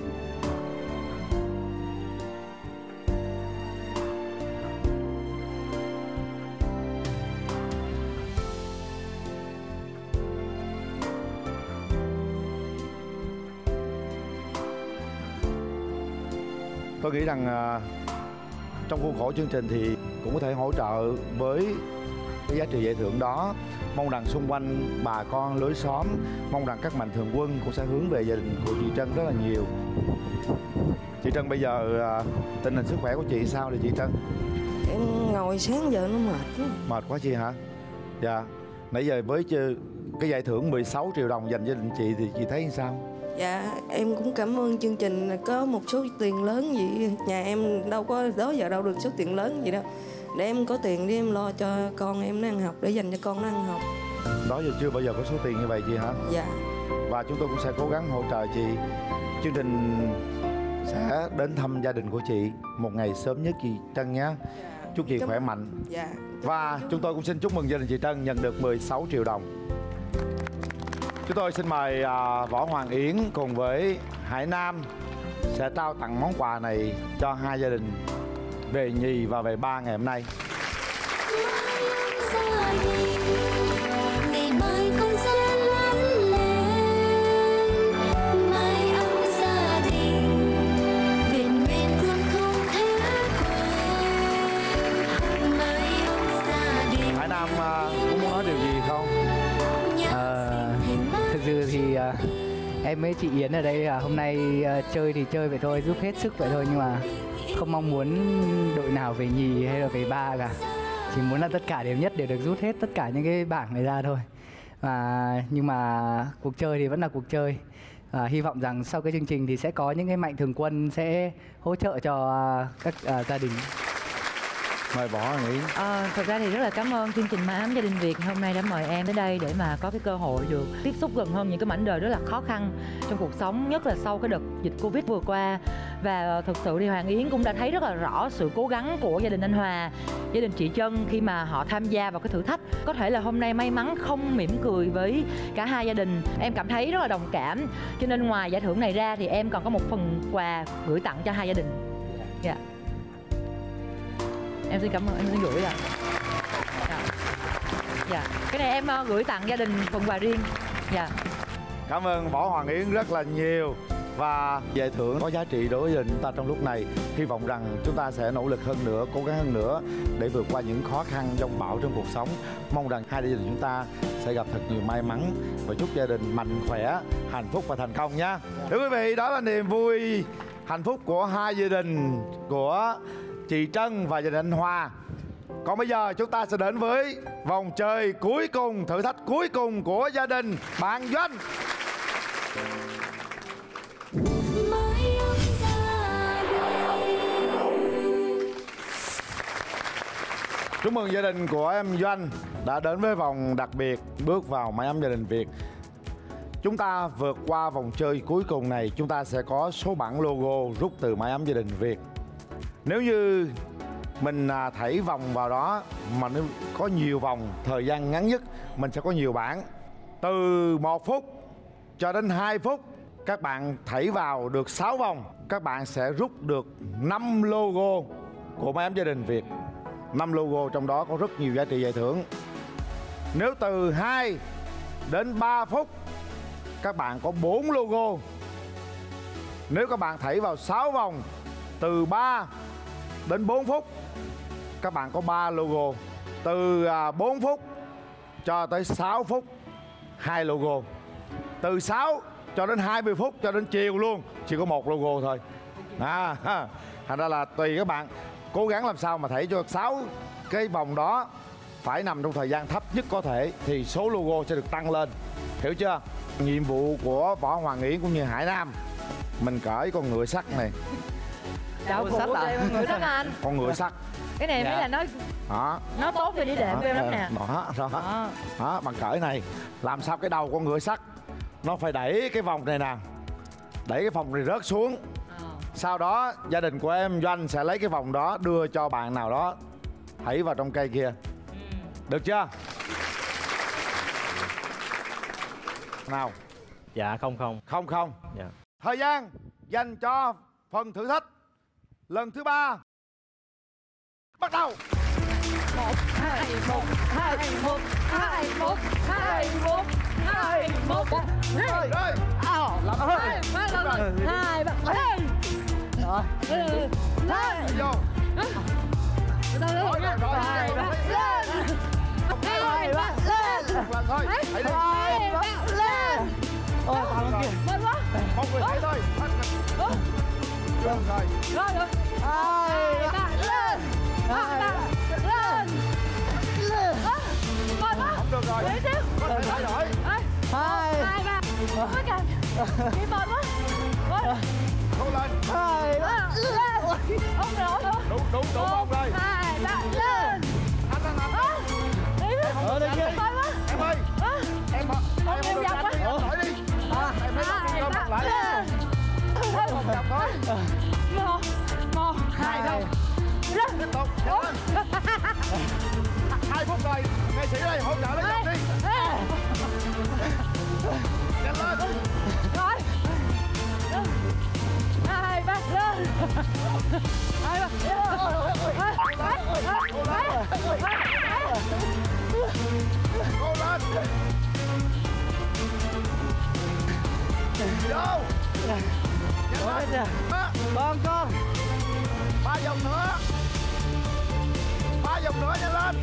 Tôi nghĩ rằng uh, trong khuôn khổ chương trình thì cũng có thể hỗ trợ với cái giá trị giải thưởng đó. Mong rằng xung quanh bà con lối xóm, mong rằng các mạnh thường quân cũng sẽ hướng về gia đình của chị Trân rất là nhiều. Chị Trân bây giờ uh, tình hình sức khỏe của chị sao rồi chị Trân? Em ngồi sáng giờ nó mệt. Mệt quá chị hả? Dạ. Nãy giờ với cái giải thưởng mười sáu triệu đồng dành gia đình chị thì chị thấy sao? Dạ, em cũng cảm ơn chương trình có một số tiền lớn gì. Nhà em đâu có đó giờ đâu được số tiền lớn gì đâu. Để em có tiền đi em lo cho con em nó ăn học, để dành cho con nó ăn học. Đó giờ chưa bao giờ có số tiền như vậy chị hả? Dạ. Và chúng tôi cũng sẽ cố gắng hỗ trợ chị. Chương trình sẽ đến thăm gia đình của chị một ngày sớm nhất chị Trân nhé. Chúc chị khỏe mạnh. Dạ. Và chúng tôi cũng xin chúc mừng gia đình chị Trân nhận được mười sáu triệu đồng. Chúng tôi xin mời uh, Võ Hoàng Yến cùng với Hải Nam sẽ trao tặng món quà này cho hai gia đình về nhì và về ba ngày hôm nay. Ngày mai con sẽ lớn lên, mái ấm gia đình, viên nguyện luôn không thể quên. Mái ấm gia đình. Hải Nam uh, có muốn nói điều gì không? À, thực sự thì uh, em với chị Yến ở đây uh, hôm nay uh, chơi thì chơi vậy thôi, giúp hết sức vậy thôi, nhưng mà không mong muốn đội nào về nhì hay là về ba cả. Chỉ muốn là tất cả đều nhất đều được rút hết tất cả những cái bảng này ra thôi. Và nhưng mà cuộc chơi thì vẫn là cuộc chơi. À, hy vọng rằng sau cái chương trình thì sẽ có những cái mạnh thường quân sẽ hỗ trợ cho uh, các uh, gia đình. Mời Võ nghĩ. À, thật ra thì rất là cảm ơn chương trình Mái Ấm Gia Đình Việt hôm nay đã mời em đến đây để mà có cái cơ hội được tiếp xúc gần hơn những cái mảnh đời rất là khó khăn trong cuộc sống, nhất là sau cái đợt dịch Covid vừa qua. Và thực sự thì Hoàng Yến cũng đã thấy rất là rõ sự cố gắng của gia đình anh Hòa, gia đình chị Trân khi mà họ tham gia vào cái thử thách. Có thể là hôm nay may mắn không mỉm cười với cả hai gia đình, em cảm thấy rất là đồng cảm. Cho nên ngoài giải thưởng này ra thì em còn có một phần quà gửi tặng cho hai gia đình. Dạ. Yeah. Em xin cảm ơn, em xin gửi ạ. Dạ. Dạ. Cái này em uh, gửi tặng gia đình phần quà riêng. Dạ. Cảm ơn Võ Hoàng Yến rất là nhiều. và giải thưởng có giá trị đối với gia đình chúng ta trong lúc này. Hy vọng rằng chúng ta sẽ nỗ lực hơn nữa, cố gắng hơn nữa để vượt qua những khó khăn dông bão trong cuộc sống. Mong rằng hai gia đình chúng ta sẽ gặp thật nhiều may mắn và chúc gia đình mạnh khỏe, hạnh phúc và thành công nha. Thưa quý vị, đó là niềm vui hạnh phúc của hai gia đình của chị Trân và gia đình anh Hòa. Còn bây giờ chúng ta sẽ đến với vòng chơi cuối cùng, thử thách cuối cùng của gia đình bạn Doanh. Chúc mừng gia đình của em Doanh đã đến với vòng đặc biệt, bước vào mái ấm gia đình Việt. Chúng ta vượt qua vòng chơi cuối cùng này, chúng ta sẽ có số bảng logo rút từ mái ấm gia đình Việt. Nếu như mình thảy vòng vào đó mà nếu có nhiều vòng, thời gian ngắn nhất mình sẽ có nhiều bảng. Từ một phút cho đến hai phút, các bạn thảy vào được sáu vòng, các bạn sẽ rút được năm logo của mái ấm gia đình Việt. năm logo trong đó có rất nhiều giá trị giải thưởng. Nếu từ hai đến ba phút, các bạn có bốn logo. Nếu các bạn thảy vào sáu vòng, từ ba đến bốn phút, các bạn có ba logo. Từ bốn phút cho tới sáu phút, hai logo. Từ sáu cho đến hai mươi phút cho đến chiều luôn, chỉ có một logo thôi. À, thành ra là tùy các bạn cố gắng làm sao mà thảy cho sáu cái vòng đó phải nằm trong thời gian thấp nhất có thể thì số logo sẽ được tăng lên. Hiểu chưa? Nhiệm vụ của Võ Hoàng Yến cũng như Hải Nam, mình cởi con ngựa sắt này. Đạo cụ của đây con ngựa sắt anh. Con ngựa sắt. Cái này Dạ. mới là nó Đó. nó tốt cho đi đệm của em lắm nè. Đó, đó, đó. Đó, bằng cởi này. Làm sao cái đầu con ngựa sắt nó phải đẩy cái vòng này nè, đẩy cái vòng này rớt xuống. Sau đó gia đình của em Doanh sẽ lấy cái vòng đó đưa cho bạn nào đó thảy vào trong cây kia. Được chưa? Nào. Dạ không không. Không không. Dạ. Thời gian dành cho phần thử thách lần thứ ba bắt đầu. Một, hai, một, hai, một, hai, một, hai, một, hai, một, rồi rồi. Lắm ơi. Hai, ba, hai, ba, hai. Rồi. Lên. Vô. Rồi rồi. Hai, ba, lên. Hai, ba, lên. Lần thôi. Hãy đi. Hai, ba, lên. Ôi, tao kìa. Lên quá. Một người thấy thôi. Rồi. Rồi. Rồi rồi. Hai, ba, lên. Hai, ba, lên. Lên. Mệt quá. Không được rồi. Để xíu. Có thể thay đổi. Hai, hai, ba. Mới càng. Chị mệt quá. Rồi. Thu lên. Hai, ba, lên. Không nổi nữa. Đúng đúng đúng một rồi. Hai, ba, lên. Anh anh anh. Đi. Ở đây kia. Mệt quá. Em ơi. Em em em được dọc anh đi, quá. em hỏi đi. Em mấy con cơm còn lại. Lên. Một vòng thôi. Một, một, hai, không. Lên. Tiếp tục. Lên. Hai phút rồi. Nghệ sĩ đây hỗ trợ lấy vòng đi. Nhanh lên. Rồi. Hai, ba, lên. Hai, ba, Cô lên. Vô. Nhanh lên. Con con. Ba vòng nữa. Ba vòng nữa nhanh lên.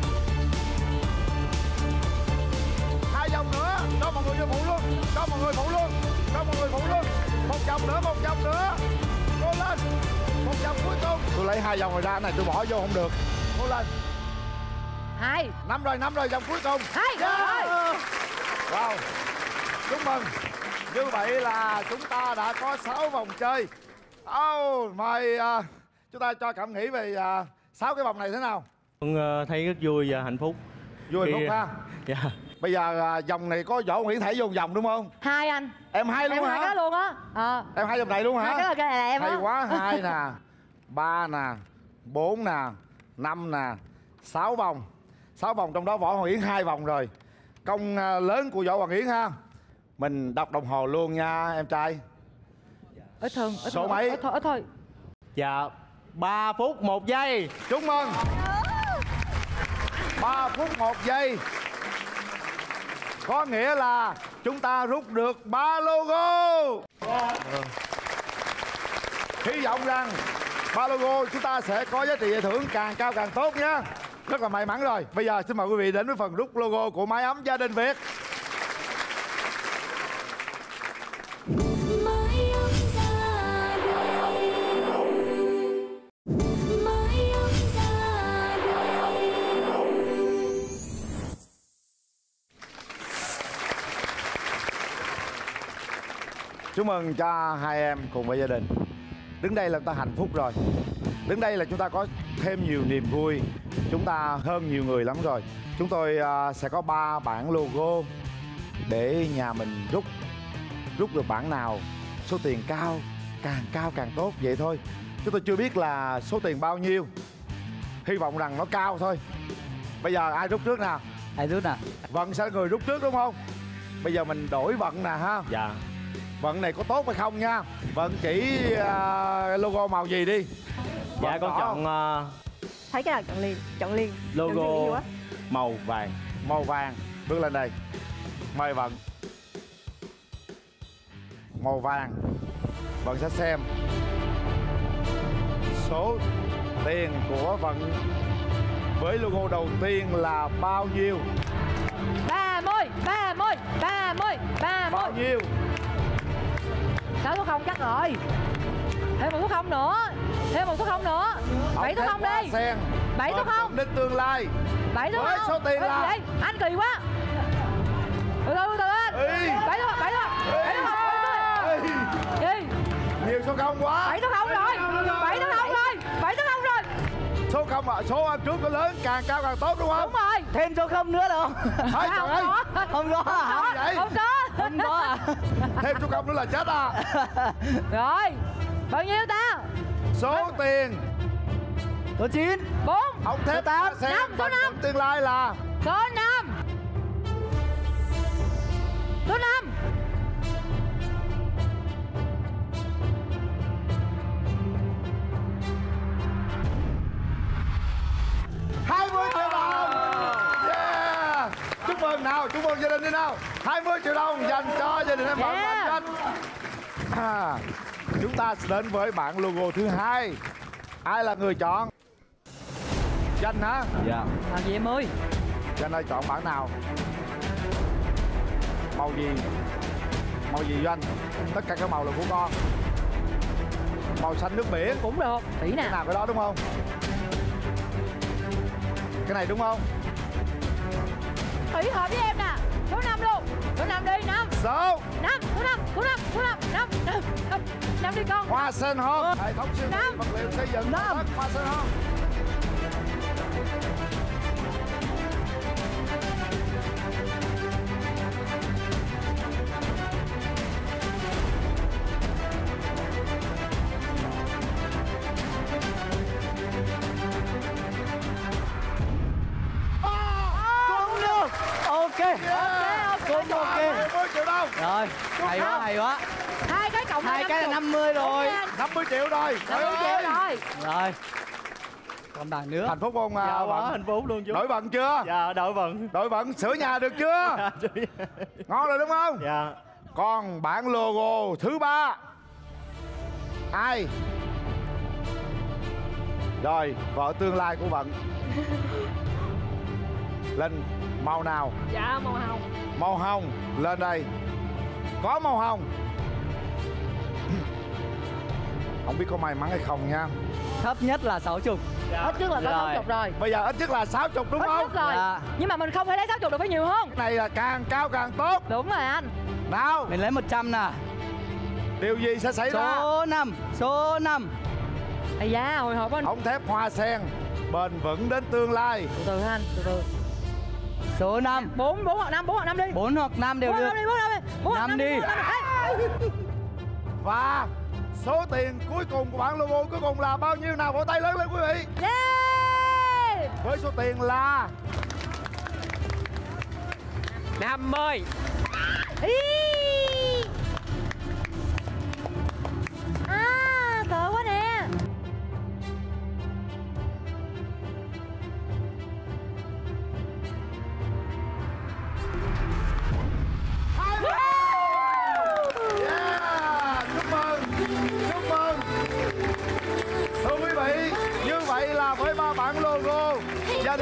Hai vòng nữa. Cho mọi người vô phụ luôn. Cho mọi người phụ luôn. Cho mọi người phụ luôn. Một vòng nữa, một vòng nữa. Cô lên. Một vòng cuối cùng. Tôi lấy hai vòng rồi ra, này tôi bỏ vô không được. Cô lên. Hai. Năm rồi, năm rồi, vòng cuối cùng. Hai. Rồi. Wow. Chúc mừng. Như vậy là chúng ta đã có sáu vòng chơi. Oh, mời uh, chúng ta cho cảm nghĩ về sáu uh, cái vòng này thế nào? Con uh, thấy rất vui và hạnh phúc. Vui hạnh phúc ha. Dạ. Bây giờ uh, vòng này có Võ Nguyễn thảy vô vòng đúng không? Hai anh. Em hai luôn em hả? Hai cái luôn á. À. Em hai vòng này luôn hả? Hai cái là cái này là em á. Hay quá. Hai nè, ba nè, bốn nè, năm nè, sáu vòng. Sáu vòng trong đó Võ Hoàng Yến hai vòng rồi. Công uh, lớn của Võ Hoàng Yến ha. Mình đọc đồng hồ luôn nha em trai. Ít hơn. Ít Số thôi, mấy? Ít thôi, ít thôi. Dạ. Ba phút một giây. Chúc mừng. Ba phút một giây. Có nghĩa là chúng ta rút được ba logo. Hy vọng rằng ba logo chúng ta sẽ có giá trị giải thưởng càng cao càng tốt nhé. Rất là may mắn rồi. Bây giờ xin mời quý vị đến với phần rút logo của mái ấm gia đình Việt. Mái ấm gia đình, mái ấm gia đình. Chúc mừng cho hai em cùng với gia đình. Đứng đây là chúng ta hạnh phúc rồi. Đứng đây là chúng ta có thêm nhiều niềm vui. Chúng ta hơn nhiều người lắm rồi. Chúng tôi uh, sẽ có ba bản logo để nhà mình rút. Rút được bản nào số tiền cao, càng cao càng tốt vậy thôi. Chúng tôi chưa biết là số tiền bao nhiêu. Hy vọng rằng nó cao thôi. Bây giờ ai rút trước nào? Ai rút nào? Vận sẽ là người rút trước đúng không? Bây giờ mình đổi Vận nè ha. Dạ. Vận này có tốt hay không nha. Vận chỉ uh, logo màu gì đi. Dạ Vận con đỏ. chọn uh, Thấy cái nào chọn liền, chọn liền. logo Chọn gì quá. màu vàng. Màu vàng. Bước lên đây. Mời Vận. Màu vàng. Vận sẽ xem số tiền của Vận với logo đầu tiên là bao nhiêu. ba mươi, ba mươi, ba mươi, ba mươi. Bao nhiêu? Sáu số không chắc rồi. Thêm một số không nữa. Thêm một số không nữa. Bảy số không đi. Sen. Bảy số không. Đến tương lai. Bảy số với không. số tiền Ê, là vậy? Anh kỳ quá. Từ từ từ lên. Ê. Bảy số bảy số bảy số không. Gì? Nhiều số không quá. Bảy số không rồi. Bảy số không rồi. Bảy số không rồi. Số không à, số ăn trước có lớn càng cao càng tốt đúng không? Đúng rồi. Thêm số không nữa đâu. Thôi trời ơi. Không có hả? Vậy? Không có. Không có à? Thêm số không nữa là chết à. Rồi. Bao nhiêu ta? Số tiền. Số chín. Bốn. Ông thép tám. xem Năm, số năm. tương lai là Số năm. Số năm. hai mươi triệu đồng. Yeah. Chúc mừng nào, chúc mừng gia đình đi nào. hai mươi triệu đồng dành cho gia đình em Vận và anh Danh. À, chúng ta sẽ đến với bản logo thứ hai. Ai là người chọn? Danh hả? Dạ. Màu gì em ơi? Danh ơi chọn bản nào? Màu gì? Màu gì Doanh? Tất cả các màu là của con. Màu xanh nước biển cũng được. Tỷ cái nào? nào cái đó đúng không? Cái này đúng không? Tỷ hợp với em nè. Số năm luôn. Số năm đi, năm. Số Năm, số năm, số năm, số năm, năm, năm, năm, năm đi con. Hoa sen home. Hệ thống siêu thị Năm. vật liệu xây dựng Năm. đất Hoa sen home. Cũng được. Ok. Yeah. Cũng ok. hai mươi triệu đồng. Rồi, hay quá, hay quá. Hai cái cộng Hai cái là năm mươi rồi. năm mươi triệu rồi. năm mươi triệu rồi. Rồi. Còn bảng nữa. Hạnh phúc không? Dạ à, quá Vận? hạnh phúc luôn chú. Đổi Vận chưa? Dạ đổi Vận. Đổi Vận sửa nhà được chưa? Dạ, chú. Ngon rồi đúng không? Dạ. Còn bản logo thứ ba. Ai? Rồi, vợ tương lai của Vận. Lên màu nào? Dạ màu hồng. Màu hồng. Lên đây. Có màu hồng. Không biết có may mắn hay không nha. Thấp nhất là sáu chục. Ít nhất là có sáu chục rồi. Bây giờ ít nhất là sáu chục đúng Ít không? nhất rồi. Dạ. Nhưng mà mình không thể lấy sáu chục được, phải nhiều hơn. Cái này là càng cao càng tốt. Đúng rồi anh. Nào, Mình lấy một trăm nè. điều gì sẽ xảy ra? Số năm. Số năm. Ây da, hồi hộp anh. Ống thép hoa sen bền vững đến tương lai. Từ từ anh, từ từ. Số năm. Bốn, bốn hoặc năm, bốn hoặc năm đi. Bốn hoặc năm đều Bốn được. hoặc năm đi, bốn hoặc năm đi. Bốn hoặc Năm năm đi. bốn hoặc năm đi. Ê. Và số tiền cuối cùng của bản logo cuối cùng là bao nhiêu nào? Vỗ tay lớn lên quý vị. Yeah. Với số tiền là năm mươi. Ý. À, sợ quá nè. Yeah, chúc mừng, chúc mừng.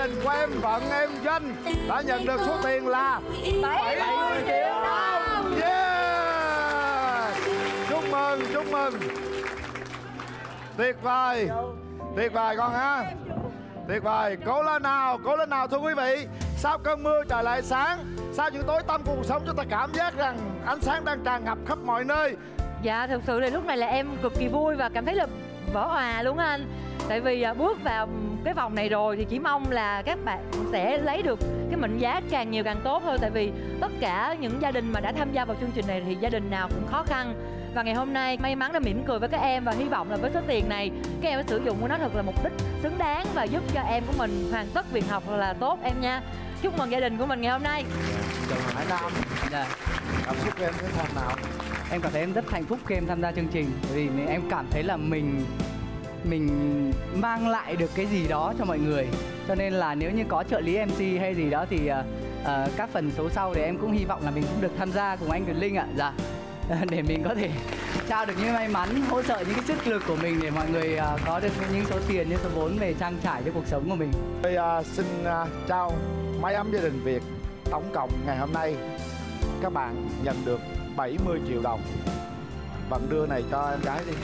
đình của em Vận, em Doanh đã nhận được số tiền là bảy mươi triệu đồng. Yeah. Chúc mừng, chúc mừng. Tuyệt vời, tuyệt vời con ha. Tuyệt vời, cố lên nào, cố lên nào thưa quý vị. Sau cơn mưa trời lại sáng, sau những tối tăm cuộc sống chúng ta cảm giác rằng ánh sáng đang tràn ngập khắp mọi nơi. Dạ, thực sự là lúc này là em cực kỳ vui và cảm thấy là vỡ òa luôn anh. Tại vì bước vào cái vòng này rồi thì chỉ mong là các bạn sẽ lấy được cái mệnh giá càng nhiều càng tốt thôi. Tại vì tất cả những gia đình mà đã tham gia vào chương trình này thì gia đình nào cũng khó khăn. Và ngày hôm nay may mắn đã mỉm cười với các em và hy vọng là với số tiền này các em sẽ sử dụng của nó thật là mục đích xứng đáng và giúp cho em của mình hoàn tất việc học là tốt em nha. Chúc mừng gia đình của mình ngày hôm nay. Hải Nam, Dạ. cảm xúc của em thế nào? Em cảm thấy em rất hạnh phúc khi em tham gia chương trình, bởi vì em cảm thấy là mình mình mang lại được cái gì đó cho mọi người. Cho nên là nếu như có trợ lý em xê hay gì đó thì uh, uh, các phần số sau thì em cũng hy vọng là mình cũng được tham gia cùng anh Quyền Linh ạ. Dạ. Để mình có thể trao được những may mắn, hỗ trợ những cái sức lực của mình để mọi người uh, có được những số tiền, những số vốn về trang trải cho cuộc sống của mình. Tôi uh, xin uh, trao máy ấm gia đình Việt. Tổng cộng ngày hôm nay các bạn nhận được bảy mươi triệu đồng. Bạn đưa này cho em gái đi.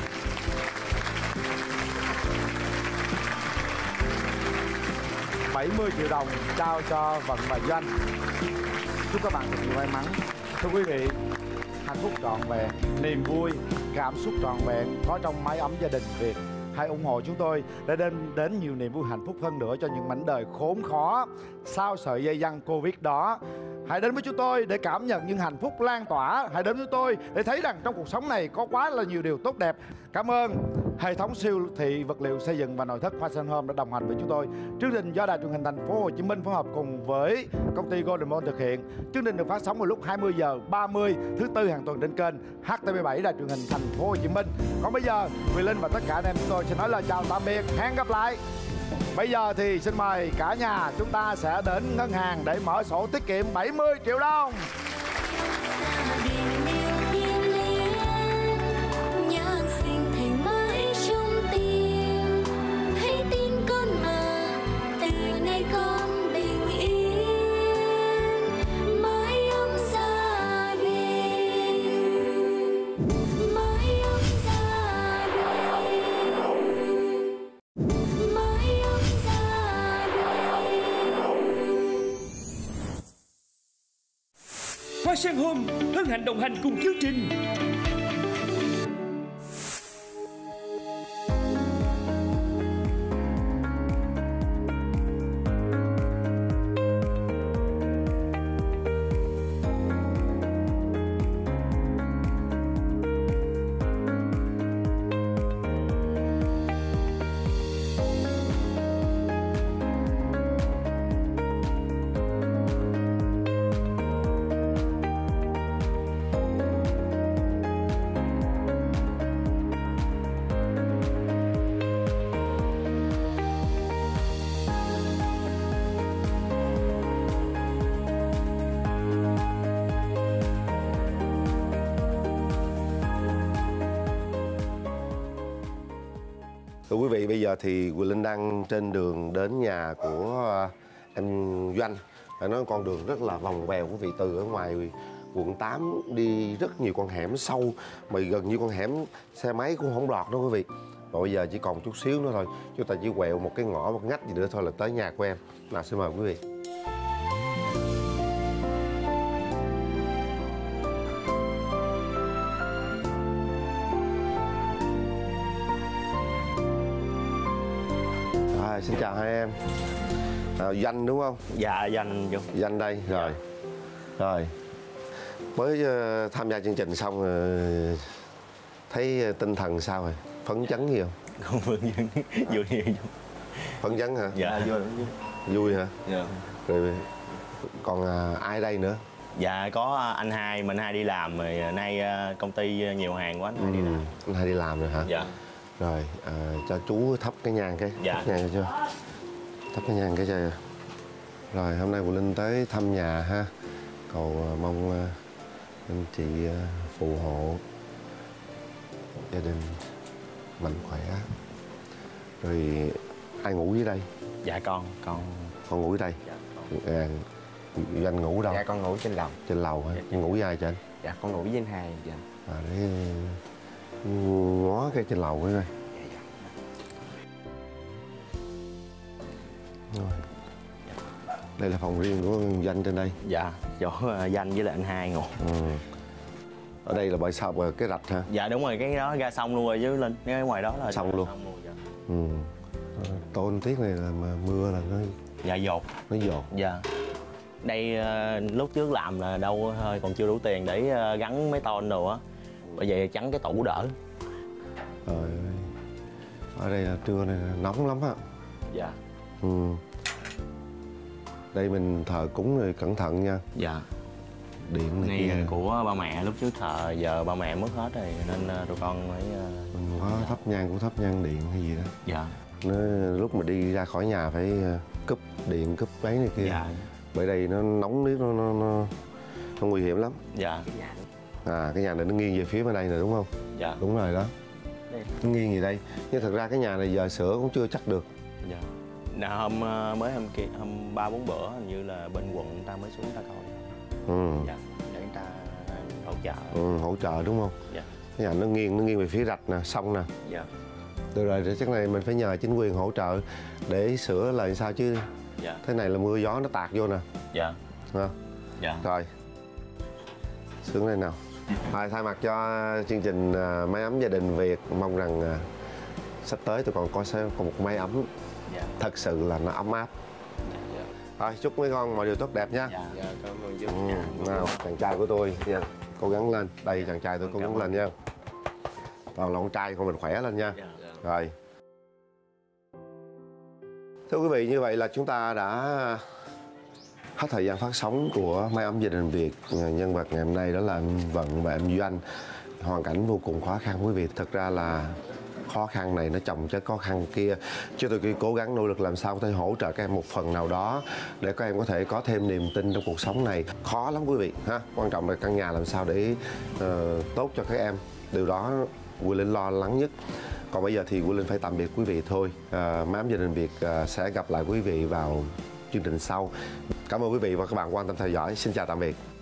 bảy mươi triệu đồng trao cho Vận và Doanh. Chúc các bạn thật nhiều may mắn. Thưa quý vị, hạnh phúc trọn vẹn, niềm vui, cảm xúc trọn vẹn có trong máy ấm gia đình Việt. Hãy ủng hộ chúng tôi để đem đến nhiều niềm vui hạnh phúc hơn nữa cho những mảnh đời khốn khó sau sợi dây dăng Covid đó. Hãy đến với chúng tôi để cảm nhận những hạnh phúc lan tỏa. Hãy đến với tôi để thấy rằng trong cuộc sống này có quá là nhiều điều tốt đẹp. Cảm ơn hệ thống siêu thị vật liệu xây dựng và nội thất Fashion Home đã đồng hành với chúng tôi. Chương trình do Đài Truyền hình Thành phố Hồ Chí Minh phối hợp cùng với công ty Golden Mall thực hiện. Chương trình được phát sóng vào lúc hai mươi giờ ba mươi thứ tư hàng tuần trên kênh H T V bảy Đài Truyền hình Thành phố Hồ Chí Minh. Còn bây giờ, Quyền Linh và tất cả anh em chúng tôi xin nói lời chào tạm biệt, hẹn gặp lại. Bây giờ thì xin mời cả nhà chúng ta sẽ đến ngân hàng để mở sổ tiết kiệm bảy mươi triệu đồng. Fashion Home hân hạnh đồng hành cùng chương trình. Thưa quý vị, bây giờ thì Quyền Linh đang trên đường đến nhà của em Doanh. Phải nói con đường rất là vòng vèo quý vị, từ ở ngoài quận tám đi rất nhiều con hẻm sâu mà gần như con hẻm xe máy cũng không lọt đâu quý vị. Và bây giờ chỉ còn chút xíu nữa thôi, chúng ta chỉ quẹo một cái ngõ, một ngách gì nữa thôi là tới nhà của em. Nào xin mời quý vị. À, xin chào hai em. À, Doanh đúng không? Dạ, Doanh. Doanh đây, rồi. Rồi. Mới uh, tham gia chương trình xong uh, thấy tinh thần sao rồi? Phấn chấn gì không? Không phấn chấn, vui nhiều. Phấn chấn hả? Dạ, vui. Vui hả? Dạ. Rồi còn uh, ai đây nữa? Dạ, có anh hai, mình hai đi làm rồi, nay uh, công ty nhiều hàng quá anh hai ừ, đi làm. Anh hai đi làm rồi hả? Dạ. Rồi, à, cho chú thắp cái nhang cái. Dạ. Thắp nhang cho. Thắp cái nhang cái cho. Rồi, hôm nay Quyền Linh tới thăm nhà ha. Cầu uh, mong uh, anh chị uh, phù hộ gia đình mạnh khỏe. Rồi ai ngủ dưới đây? Dạ con, con Con ngủ ở đây. À, Doanh ngủ đâu? Dạ con ngủ trên lầu. Trên lầu hả? Con ngủ với ai trên? Dạ con ngủ với anh hai. Dạ. À, để ngó cái trên lầu cái coi. Rồi. Đây là phòng riêng của Doanh trên đây. Dạ, chỗ uh, Danh với lại anh hai ngủ. Ừ. Ở đây là bãi sau cái rạch hả? Dạ đúng rồi, cái đó ra sông luôn rồi chứ Linh. Cái ngoài đó là sông luôn. Sông luôn dạ. Ừ. Tôn tiết này là mà mưa là nó dạ dột. Nó dột. Dạ. Đây uh, lúc trước làm là đâu hơi còn chưa đủ tiền để uh, gắn mấy tôn đồ á. Bởi vậy chắn cái tủ đỡ. Rồi. Ở đây là trưa này nóng lắm á. Dạ. Ừ. Đây mình thờ cúng rồi cẩn thận nha. Dạ. Điện này kia kia của ba mẹ lúc trước thờ, giờ ba mẹ mất hết rồi nên tụi con mới mình có thắp nhang của thắp nhang điện hay gì đó. Dạ. Nó, lúc mà đi ra khỏi nhà phải cúp điện cúp ấy này kia. Dạ. Bởi đây nó nóng nước nó nó, nó nó nguy hiểm lắm. Dạ. À cái nhà này nó nghiêng về phía bên đây nè đúng không? Dạ. Đúng rồi đó. Đây. Nó nghiêng gì đây? Nhưng thật ra cái nhà này giờ sửa cũng chưa chắc được. Dạ. Nè hôm mới hôm kia hôm ba bốn bữa hình như là bên quận người ta mới xuống ta coi. Ừ. Dạ. Để người ta hỗ trợ. Ừ, hỗ trợ đúng không? Dạ. Cái nhà nó nghiêng nó nghiêng về phía rạch nè, sông nè. Dạ. Được rồi, để chắc này mình phải nhờ chính quyền hỗ trợ để sửa lại sao chứ. Dạ. Thế này là mưa gió nó tạt vô nè. Dạ. Ha? Dạ. Rồi. Xuống đây nào. Rồi, thay mặt cho chương trình uh, Mái ấm gia đình Việt, mong rằng uh, sắp tới tụi con có sẽ có một mái ấm dạ. thật sự là nó ấm áp. Dạ, dạ. Rồi, chúc mấy con mọi điều tốt đẹp nha. Dạ, dạ cảm ơn chú. Ừ, Dạ. nào, chàng trai của tôi nha, cố gắng lên. Đây chàng trai tôi cố gắng lên nha. Toàn là con trai con mình khỏe lên nha. Dạ, dạ. Rồi. Thưa quý vị, như vậy là chúng ta đã hết thời gian phát sóng của Mái ấm gia đình Việt. Nhân vật ngày hôm nay đó là em Vận và em Doanh. Hoàn cảnh vô cùng khó khăn quý vị. Thật ra là khó khăn này nó chồng chất khó khăn kia. Chứ tôi cố gắng nỗ lực làm sao có thể hỗ trợ các em một phần nào đó để các em có thể có thêm niềm tin trong cuộc sống này. Khó lắm quý vị ha. Quan trọng là căn nhà làm sao để uh, tốt cho các em. Điều đó Quyền Linh lo lắng nhất. Còn bây giờ thì Quyền Linh phải tạm biệt quý vị thôi. uh, Mái ấm gia đình Việt uh, sẽ gặp lại quý vị vào chương trình sau. Cảm ơn quý vị và các bạn quan tâm theo dõi. Xin chào tạm biệt.